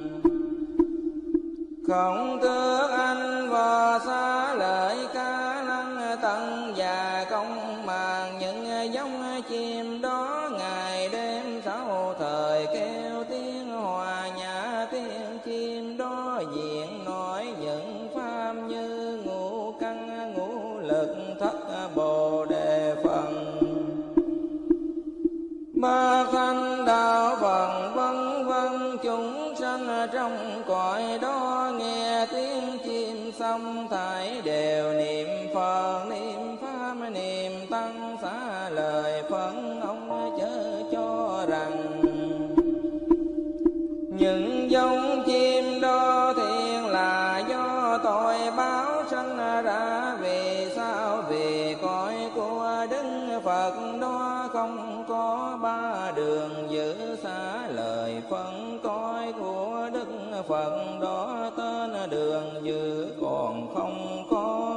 không tước anh vò. Xa lời ca lăng tận và công màng, những giống chim đó ngày đêm sáu thời kêu tiếng hòa nhã. Tiếng chim đó diện nói những pháp như ngũ căn ngũ lực thất bồ đề phần, ba thanh đạo phần vân vân. Chúng sanh trong cõi đó nghe tiếng chim xong thảy đều niệm Phật, niệm pháp, niệm tăng. Xá lời phân ông chớ cho rằng những giống chim đó thiện là do tội báo sanh ra. Vì sao? Vì cõi của Đức Phật đó không có ba đường giữ xa lời phân cõi của Đức Phật đó tên đường giữ còn không có.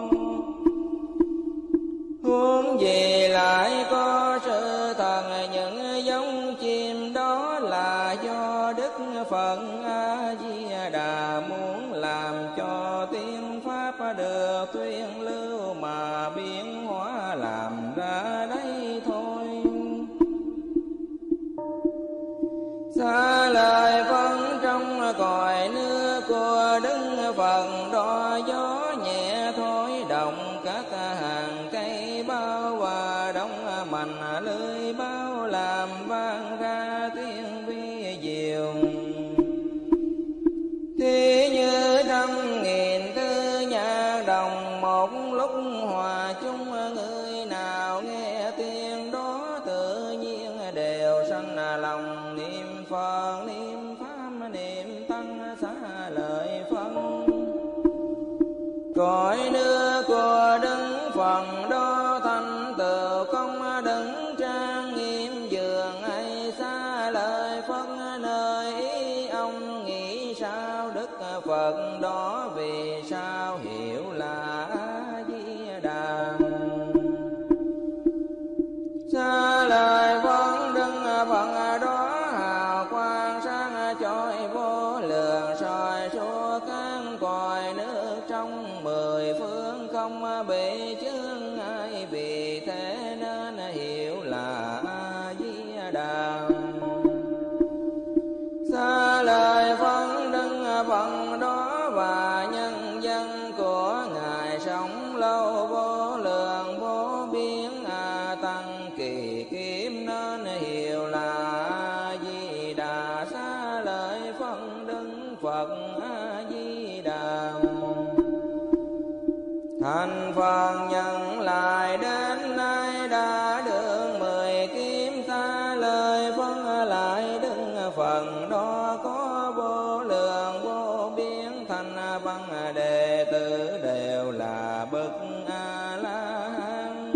Huống gì lại có sự thần những giống chim đó là do Đức Phật A Di Đà muốn làm cho tiên pháp được tuyên lưu mà biến hóa làm ra đây thôi. Xa lời phân trong cõi nước của Đức Phật đó gió nhẹ thổi động các hàng cây bao và đóng mạnh lưới bao làm vang ra tiếng vi diệu. Thì như trăm nghìn tư nhạc đồng một lúc hòa chung, người nào nghe tiếng đó tự nhiên đều sanh lòng niệm Phật niệm Pháp niệm Tăng xá lợi phân. Cõi nước của Đức Phật đó thành tựu công đứng trang nghiêm giường ấy xá lợi phân. Nơi ý ông nghĩ sao Đức Phật đó vì sao hiểu là A Di Đà. Xá lợi phân Đức Phật đó hào quang sáng chói vô lượng soi suốt các cõi nước trong mười phương không bị chướng ai, vì thế nên hiểu là A Di Đà. Xá lợi phân Đức Phật đó và nhân dân của Ngài sống lâu vô lượng vô biên a tăng kỳ kiếm nên hiểu là A Di Đà. Xá lợi phân Đức Phật A Di Đà. Thành Phật nhận lại đến nay đã được mười kiếm. Xá lợi phân lại Đức Phật đó có vô lượng vô biên thành văn đệ tử đều là bậc A La Hán.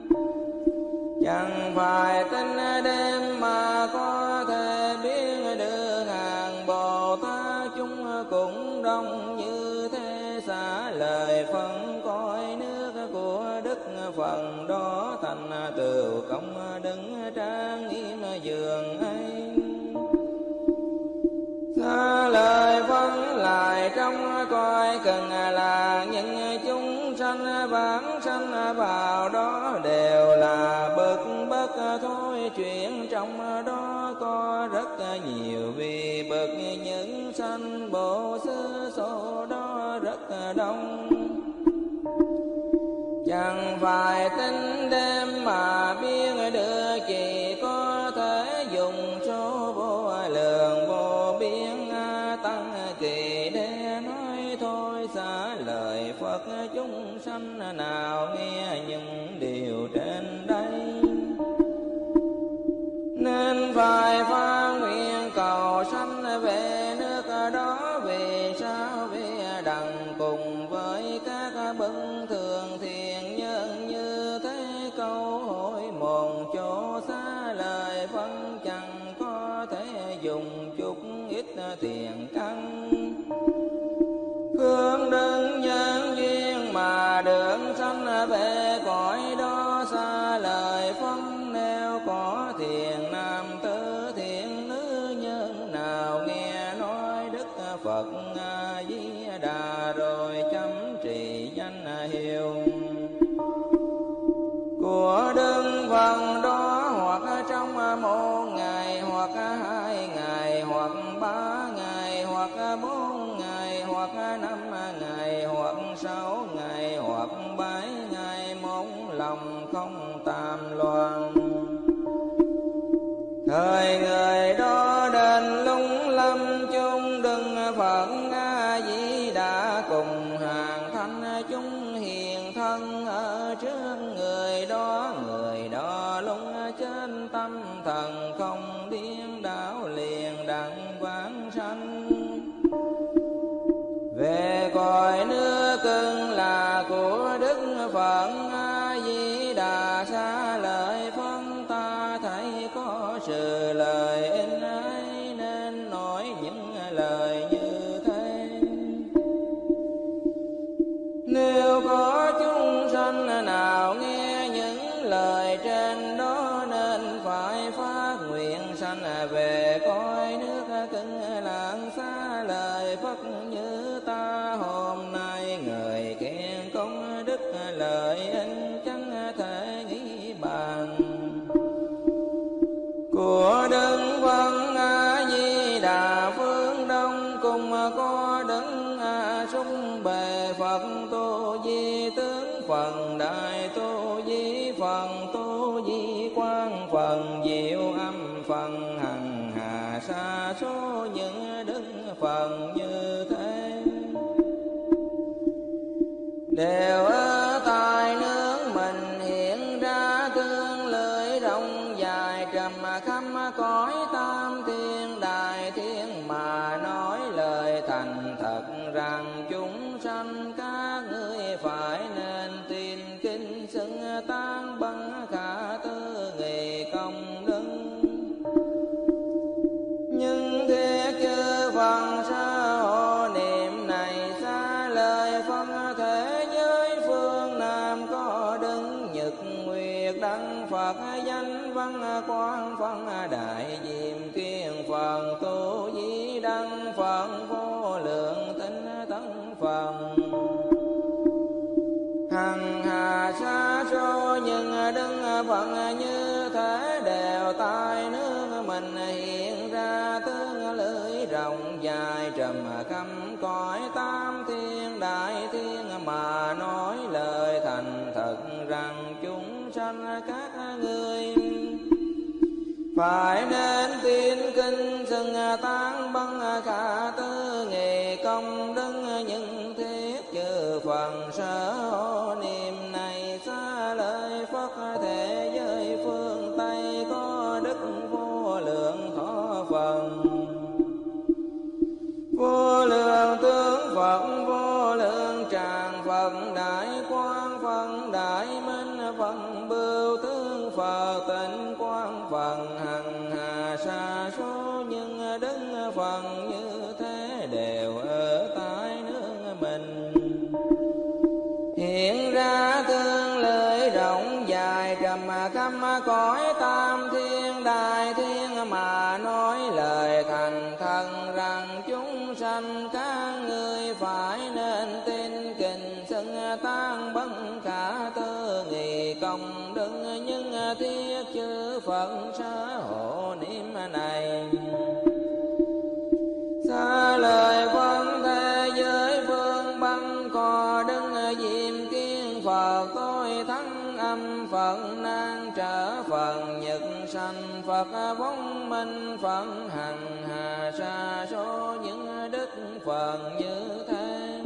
Chẳng phải tin đêm mà có thể biết được hàng Bồ Tát chúng cũng đông như thế. Xá lợi phân cõi nước của Đức Phật đó thành tựu công đứng trang nghiêm giường ấy. Xá lợi phân lại trong cõi cần là những chúng sanh vãng sanh vào đó đều là bậc bất thôi. Chuyện trong đó có rất nhiều, vì bậc những sanh bộ xứ số đó rất đông. Chẳng phải tính đêm mà biết được, chỉ có thể dùng số vô lượng vô biên a tăng kỳ để nói thôi. Xá lợi Phật chúng sanh nào nghe những điều trên đây, nên phải phát nguyện cầu sanh về nước đó. Vì sao? Vì đặng cùng với các bậc thường thiện nhân như thế câu hỏi một chỗ. Xá lợi phân chẳng có thể dùng chút ít tiền căn, phương đơn nhân duyên mà được sanh về cõi đó. Xá lợi phân nếu có thiện nam tử thiện nữ nhân nào nghe nói Đức Phật A Di Đà rồi chấm trì danh hiệu của Đức Phật đó, hoặc trong một ngày, hoặc hai ngày, hoặc ba ngày, hoặc bốn ngày, hoặc năm ngày, hoặc sáu ngày, hoặc bảy ngày, một lòng không tam loạn. Thời người đó đến lung lâm chung Đức Phật A Di Đà cùng hàng thanh chúng hiền thân ở trước người đó. Người đó lung trên tâm thần không điên đảo liền đặng vãng sanh về cõi nước cưng là của Đức Phật A Di Đà. Xá lời phân ta thấy có sự lời in ấy nên nói những lời như thế. Nếu có chúng sanh nào nghe những lời trên đó nên phải phát nguyện sanh về cõi nước Cực Lạc xa lời Phật như ta. Hôm nay người khen công đức lời in chẳng thể nghĩ bàn của Đức Phật A Di Đà. Phương Đông cùng có Đức A Sung Bề Phật Tu Di Tướng, phần Đại Tu Di, phần Tu Di Quang, phần Diệu Âm, phần Hằng Hà sa số những đức phần như thế. Đều ở tại nước mình hiện ra tương lưỡi rộng dài trầm khắp cõi tam thiên đại thiên, mà nói lời thành thật rằng chúng sanh các ngươi phải nên tin kinh xưng tán bằng khả tư nghị công đức. Nhưng thiết chư Phật sa hộ niệm này xa lời phân thế giới phương Nam có Đức Nhật Nguyệt Đăng Phật danh văn quang phân đại diệm kiên Phật Tu Di Đăng Phật vô lượng tinh tấn Phật hằng hà sa số những đức Phật như thế. Đều tại nước mình hiện ra tương lưỡi rộng dài trầm khắp cõi tam thiên đại thiên, mà nói lời thành thật rằng chúng sanh các ngươi phải nên tin kinh xưng tán bằng khả tư nghị công đức. những thiết chư Phật sở hộ niệm này xa lời Phật thế giới phương Tây có đức vô lượng thọ Phật, vô lượng tướng Phật, vô lượng tràng Phật, đại quang Phật, đại minh Phật, bưu tướng Phật, tịnh quang Phật, hằng hà sa số những đức Phật như thế. Đều ở tại nước mình hiện ra tương lưỡi rộng dài trầm khắp cõi tam thiên đại thiên, mà nói lời thành thật rằng chúng sanh các ngươi phải nên tin kinh xưng tán bất khả tư nghị công đức. Nhưng thiết chư Phật sở hộ niệm này xa lời phân thế giới phương Bắc có Đức Diệm Kiên Phật, tôi thắng âm Phật, nan trở Phật, nhật sanh Phật, vong minh Phật, hằng hà sa số những đức Phật như thế.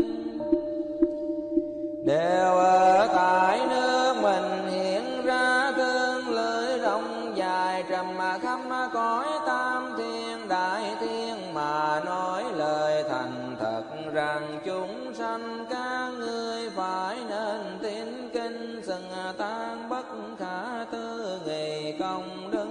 Đều ở tại nước mình hiện ra tương lưỡi rộng dài trầm khắp cõi tam thiên đại thiên, mà nói lời thành thật rằng chúng sanh các ngươi phải nên tin kinh xưng tán bất khả tư nghị công đức.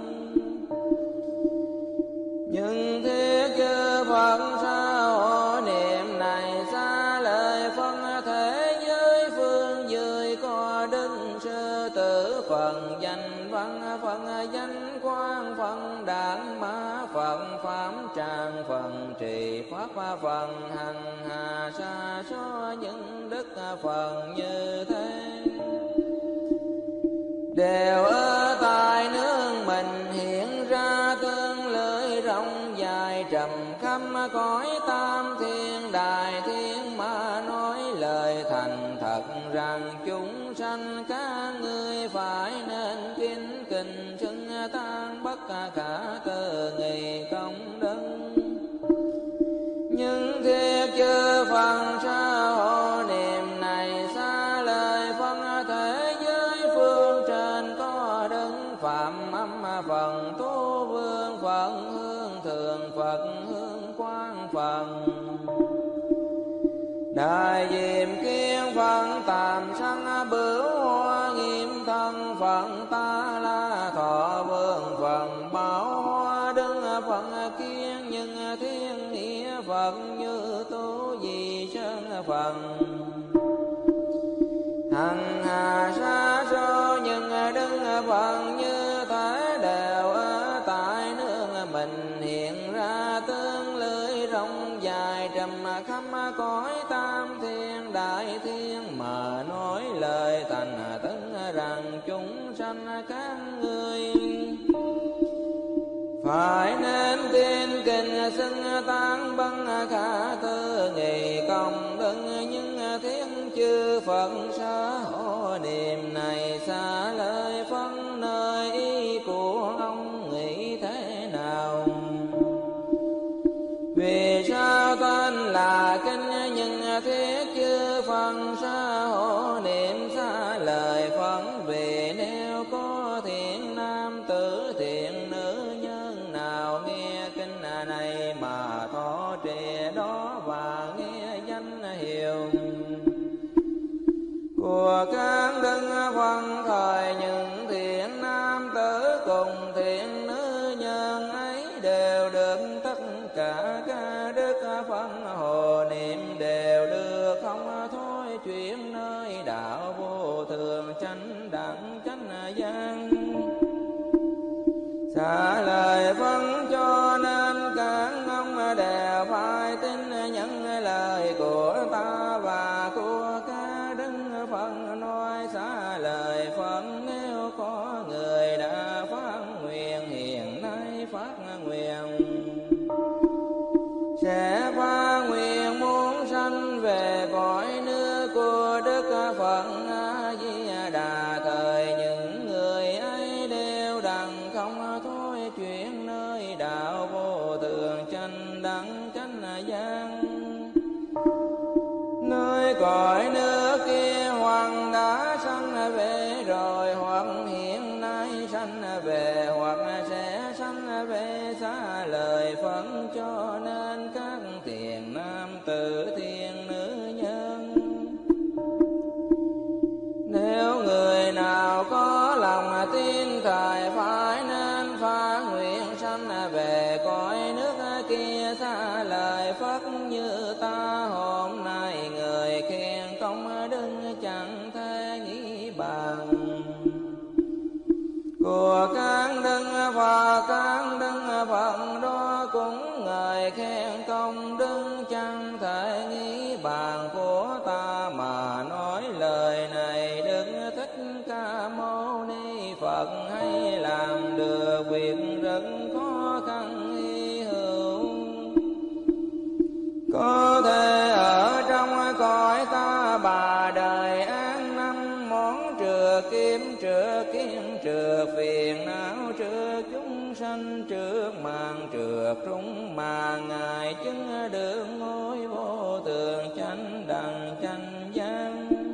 Nhưng thiết chư Phật sa hộ niệm này xa lời phân thế giới phương dưới có Đức Sư Tử Phật, danh văn Phật, danh quang Phật, đản mã Phật, pháp tràng Phật, trì pháp Phật, hằng hà sa số những đức Phật như thế. Đều ở tại nước mình hiện ra tương lưỡi rộng dài trầm khắp cõi tam thiên đại thiên, mà nói lời thành thật rằng chúng sanh các ngươi phải nên kính kinh xưng tán bất khả tư nghị công đức. Nhưng thiết chư Phật sa hộ niệm này xa lời phân thế giới phương trên có Đức Phạm âm Phật, Tu Vương Phật, Hương Thường Phật, Hương Quang Phật, Đại Diệm Kiên Phật, Tàm Sanh Bửu Hoa Nghiêm Thân Phật, Ta La thọ vương phần bảo hoa đứng phần kiên nhưng thiên nghĩa Phật như tu di sơn phần hằng hà sa số nhưng đứng phần như thế đều ở tại nước mình hiện ra tương lưới rộng dài trầm khắp cõi tam thiên đại thiên mà nói lời thành tấn rằng chúng sanh các ngươi phải nên tin kinh xưng tán băng khả tư nghị công đức những thiên chư Phật sở hộ niệm này xa lời phân nơi ý của ông nghĩ thế nào? Vì sao tên là kinh nhưng thiết chư Phật sở hộ niệm xa lời phân? Vì nếu có thiện nam tử thiện nữ nhân nào nghe kinh này mà thọ trì đó và nghe danh hiệu của các đức Phật thời những thiện nam tử cùng thiện nữ nhân ấy đều được tất cả các đức Phật hộ niệm đều được không thôi chuyển nơi đạo vô thường chánh đẳng chánh giác xả lời phân cho nên các ông đều phải tin những lời của ta và của các đức Phật nói xả lời Phật. Nếu có người đã phát nguyện hiện nay phát nguyện sẽ phát nguyện muốn sanh về cõi nước của Đức Phật A Di Đà thời những người ấy đều đặng không thôi chuyển nơi đạo vô thường chánh đẳng chánh giác nơi cõi nước kia hoặc đã sanh về rồi hoặc hiện nay sanh về hoặc sẽ sanh về xá lời Phật. Cho nên các thiện nam tử thiện nữ nhân nếu người nào có lòng tin thời phải nên phát nguyện sanh về cõi nước kia xá lời Phật. Như ta hôm nay người khen công đức chẳng thể nghĩ bằng của các đức Phật. Các đức Phật đó cũng người khen công đức chẳng thể nghĩ bàn của ta mà nói lời này. Đức Thích Ca Mâu Ni Phật hay làm được việc rất khó khăn hy hữu có thể ở trong cõi ta bà đời an năm món trừ kiếm trừ kiếm trừ phiền não trừ chúng sanh trước màn trừ trung mà ngài chứng được ngôi vô thường chánh đẳng chánh giác.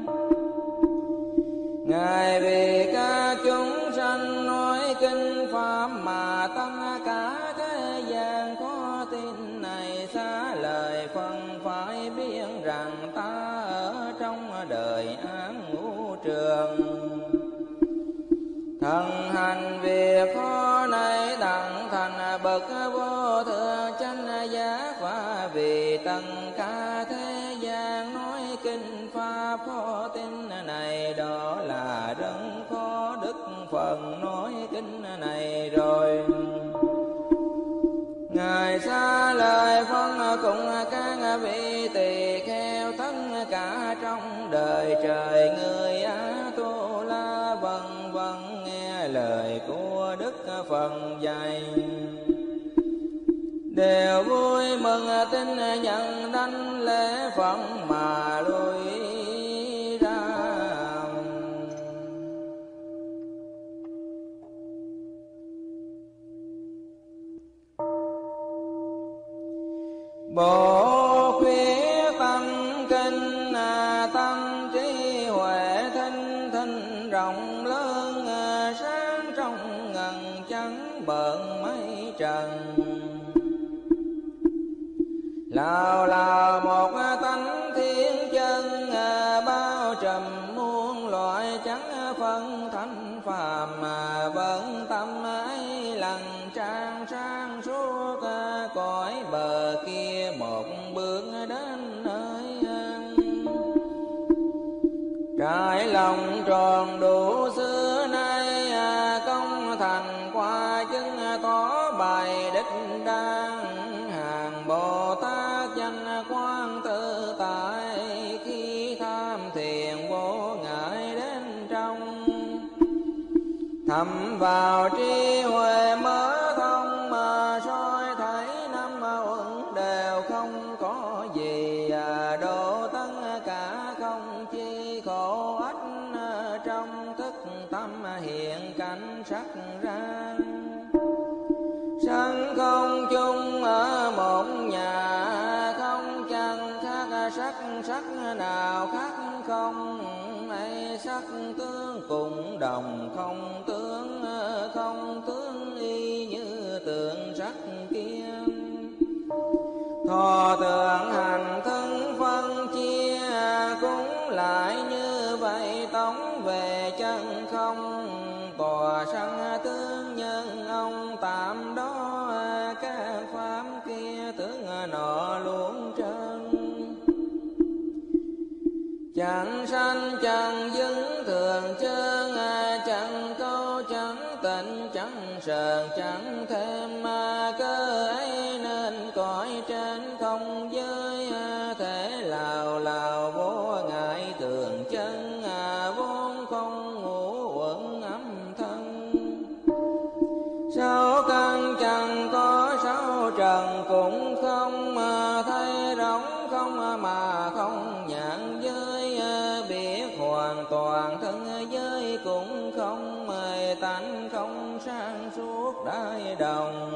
Ngài vì các chúng sanh nói kinh pháp mà tất cả thế gian có tin này xá lời phân phải biết rằng ta ở trong đời án ngũ trường thần hành việc khó này đặng thành bậc vô thượng chánh giác. Và vì tất cả thế gian nói kinh pháp khó tin này đó là rất khó. Đức Phật nói kinh này rồi ngài xá lời phân cùng các vị tỳ kheo tất cả trong đời trời người Á Tu La vân vân nghe lời của Đức Phật dạy đều vui mừng tin nhận đảnh lễ Phật mà lui ra. Bộ khuyết tâm kinh tâm trí huệ thanh thanh rộng lớn sáng trong ngần trắng bợn mây trần lao lao một tánh thiên chân bao trùm muôn loại trắng phân thanh phàm mà lòng tròn đủ xưa nay, công thành qua chứng tỏ bài đích đăng. Hàng Bồ Tát danh quang tự tại, khi tham thiền vô ngại đến trong. Thầm vào trí huệ mở thông, mà soi thấy năm uẩn đều không có gì. Độ tất cả không chi khổ ách, trong thức tâm hiện cảnh sắc ra. Sanh không chung ở một nhà, không chẳng khác sắc, sắc nào khác không. Ấy sắc tướng cùng đồng, không tướng không tướng y như tượng sắc kia. Thọ tưởng hành thân phân chia, cũng lại như vậy tống về chân không. Tòa sanh tướng nhân ông tạm đó, các pháp kia tướng nọ luôn trơn. Chẳng sanh chẳng dứng thường chân, chẳng câu chẳng tịnh chẳng sờn chẳng thêm. Cơ ấy nên cõi trên không giới, thể lào lào vô ngại thường chân. Vốn không ngũ uẩn âm thân, sáu căn chẳng có sáu trần cũng không. Thấy rỗng không mà không nhãn giới, biết hoàn toàn thân giới cũng không. Mời tánh không sang suốt đại đồng,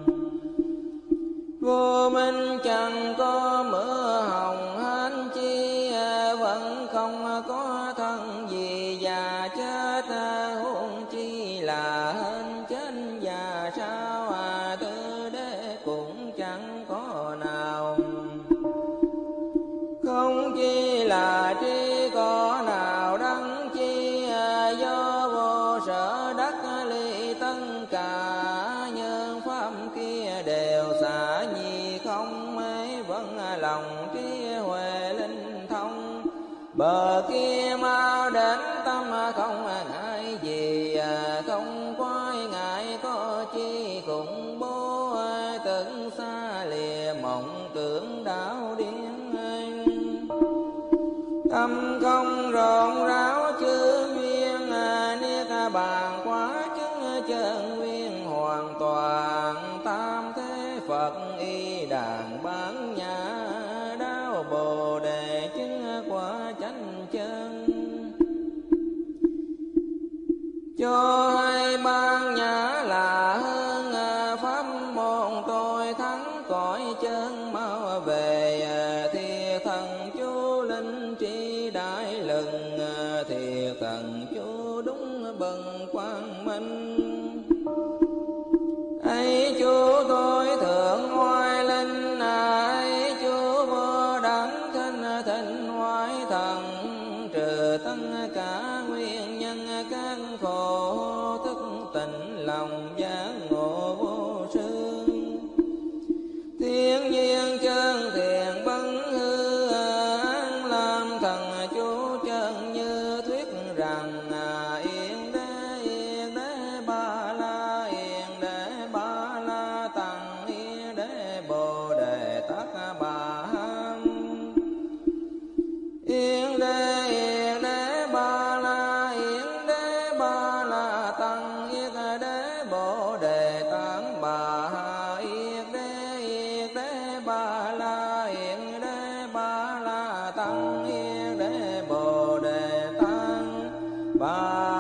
vô minh chẳng có mưa hồng hán chi. Vẫn không có thân gì già chết, huống chi là hên chết già sao. Tư đế cũng chẳng có nào, không chi là tri có nào đắng chi. Do vô sở đắc ly tất cả, nhân pháp kia đều xả nhi không. Mấy vẫn lòng trí huệ linh thông, bờ kia mau đến tâm không ngại gì. Không quái ngại có chi khủng bố, tưởng xa lìa mộng tưởng đảo điên. Tâm không rộn ráo chư duyên, niết bàn quá chứng chân nguyên hoàn toàn. Tam thế Phật y đàn bán nhã, đáo Bồ Đề chứng quả chánh chân. Cho hai ban nhã là hơn, pháp môn tôi thắng cõi chân mau về. Thiệt thần chú linh trí đại lừng, thiệt thần chú đúng bần quang minh. Ấy chú tôi thượng oai linh, ấy chú vô đẳng thanh thịnh hoài thần. Trừ tất cả nguyên nhân các khổ, thức tỉnh lòng giác ngộ vô sư. Thiên nhiên chân thiện bấn hư, an làm thần chú chân như thuyết rằng. Yên đế yên đế ba la, yên đế ba la tăng, yên đế bồ đề tát bà ham. Yên đế yên đế ba la, yên đế ba la tăng, yên đế bồ đề tát bà ha. Yên đế yên đế ba la, yên đế ba la tăng, yên đế bồ đề tát bà.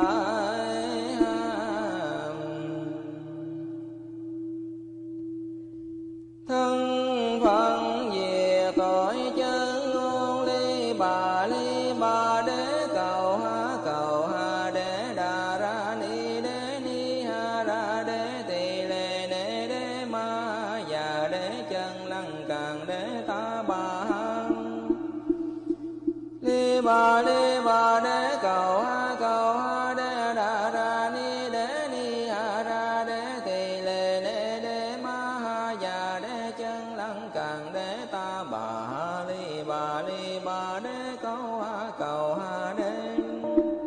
Thân phận về tội chân ngôn ly bà ly bà đế cầu ha cầu ha đế đà ra ni đế ni ha ra đế tỳ lê nê đế ma già đế chân lăng càng đế ta bà ha. Ly bà ly bà đế cầu ha cầu ha đế đà ra ni đế ni ha ra đế tỳ lê nê đế ma ha già đế chân lăng càng đế ta bà ha. Ly bà ly bà đế cầu ha cầu ha đế.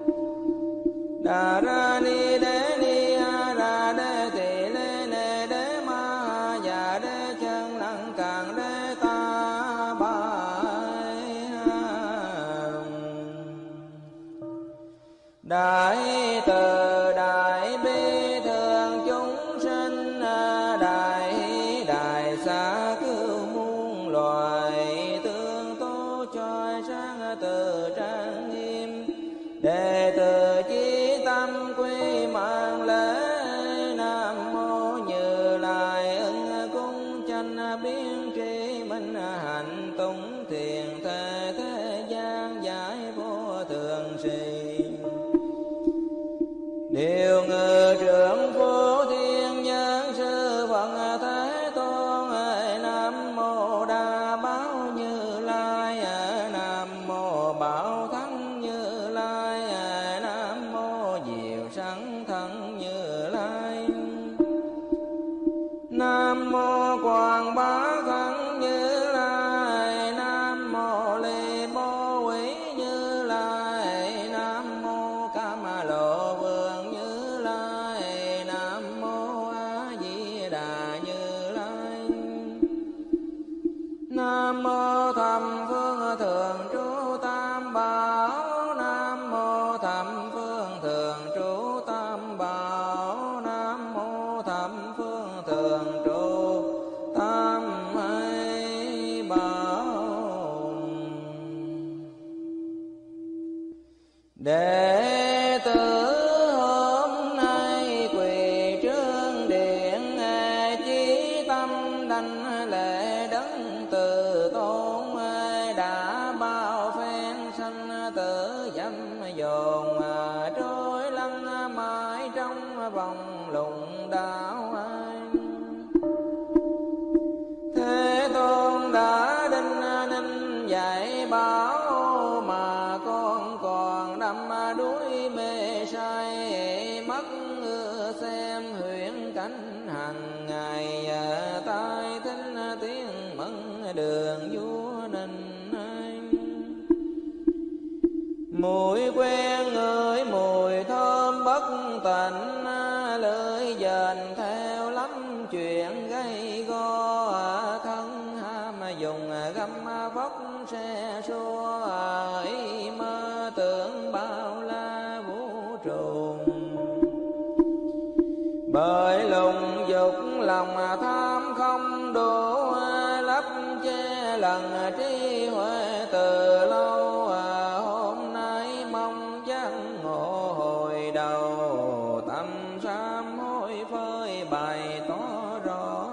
đụng đạo ai. Thế Tôn đã đinh ninh dạy bảo, mà con còn đắm đuối mê say, mắt xem huyễn cảnh hằng ngày, tai thính tiếng mẫn đường vua Ninh. Mùi quen ngửi mùi thơm bất tịnh, lưỡi dền theo lắm chuyện gây go, thân ham dùng găm vóc xe xua, ý mơ tưởng bao la vũ trụ. Bởi lùng dục lòng tham không đủ, lấp che lần trí huệ từ lâu. Hôm nay mong giác ngộ hồi đầu, tâm sám hối phơi bày tỏ rõ.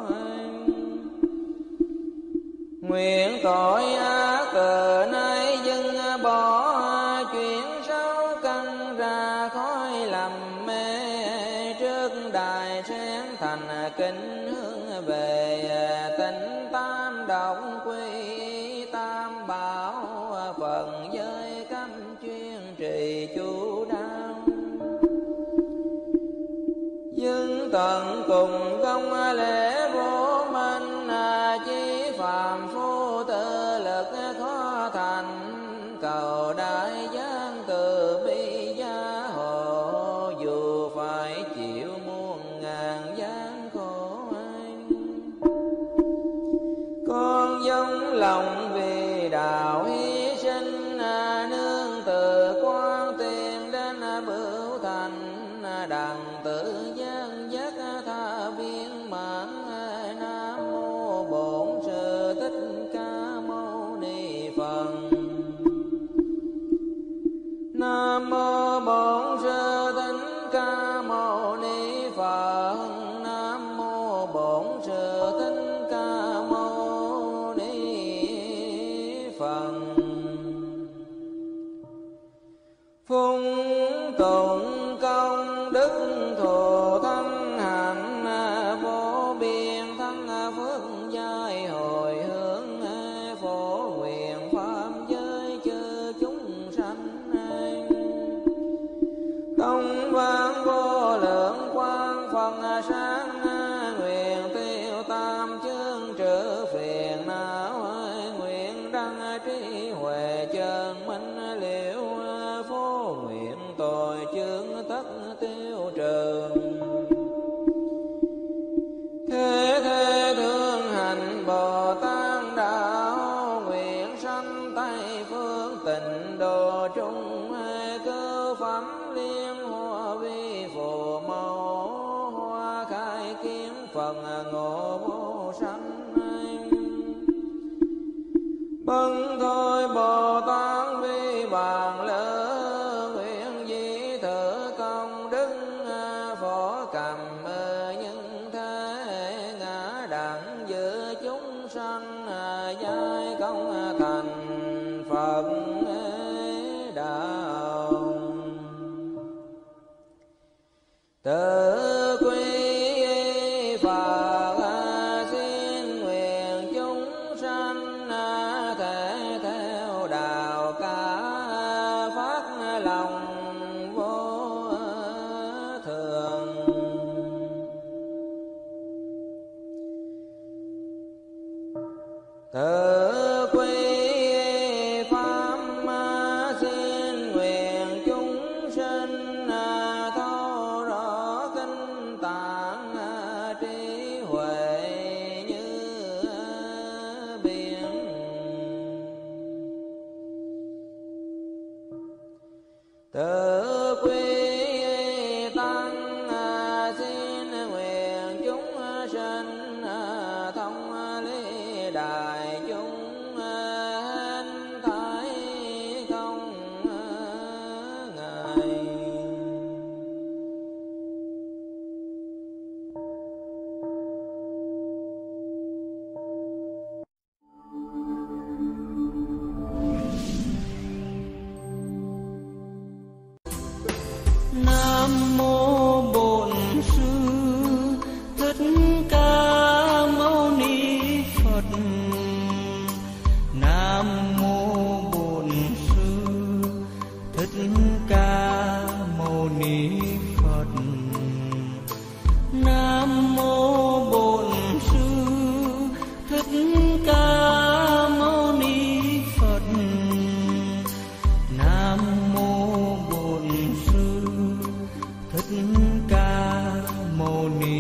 Nguyện tội ác từ nay dừng bỏ, chuyển sáu căn ra khói lầm mê. Trước đài sáng thành kính hướng về, tịnh tam động quy tam bảo. Phần giới cấm chuyên trì chú đáo, dưng tận cùng công lễ vô minh. Chí phàm phu tự lực khó thành, cầu đại giang từ bi gia hộ. Dù phải chịu muôn ngàn gian khổ anh, con dâng lòng vì đạo hy sinh. Nương từ quan tiền đến bửu thành, đặng tự gian giác tha viên mãn. Nam mô Bổn Sư Thích Ca Mâu Ni Phật. Nam mô Bổn Sư Thích Ca Mâu Ni Phật. Nam mô Bổn Sư Thích Ca Mâu Ni Phật. Phung tụng công đức thù thân hạnh, vô biên thân phước giai hồi hướng. Phổ nguyện pháp giới chư chúng sanh, công văn vô lượng quang phần sáng. Nguyện tiêu tam chương trừ phiền não, nguyện đăng trí huệ chân minh liễu. Phổ nguyện tội chướng tất tiêu trừ, thế thế thương hành Bồ Tát đạo. Nguyện sanh Tây phương tịnh độ trung, cơ phẩm liên hoa vi phù mẫu. Hoa khai kiến phần ngộ vô sanh, bần thôi Bồ Tát vi bàn lỡ. Nguyện di thử công đức phổ cầm nhân thế, ngã đẳng giữa chúng sanh. Giai công thành Phật đạo, tự quy Phật xin nguyện chúng sanh. Thể theo đạo cả phát lòng vô thường. Tự quy pháp xin nguyện chúng sinh, thấu rõ kinh tạng trí huệ như biển. Tự quy tăng xin nguyện chúng sinh, thông lý đại chúng Ni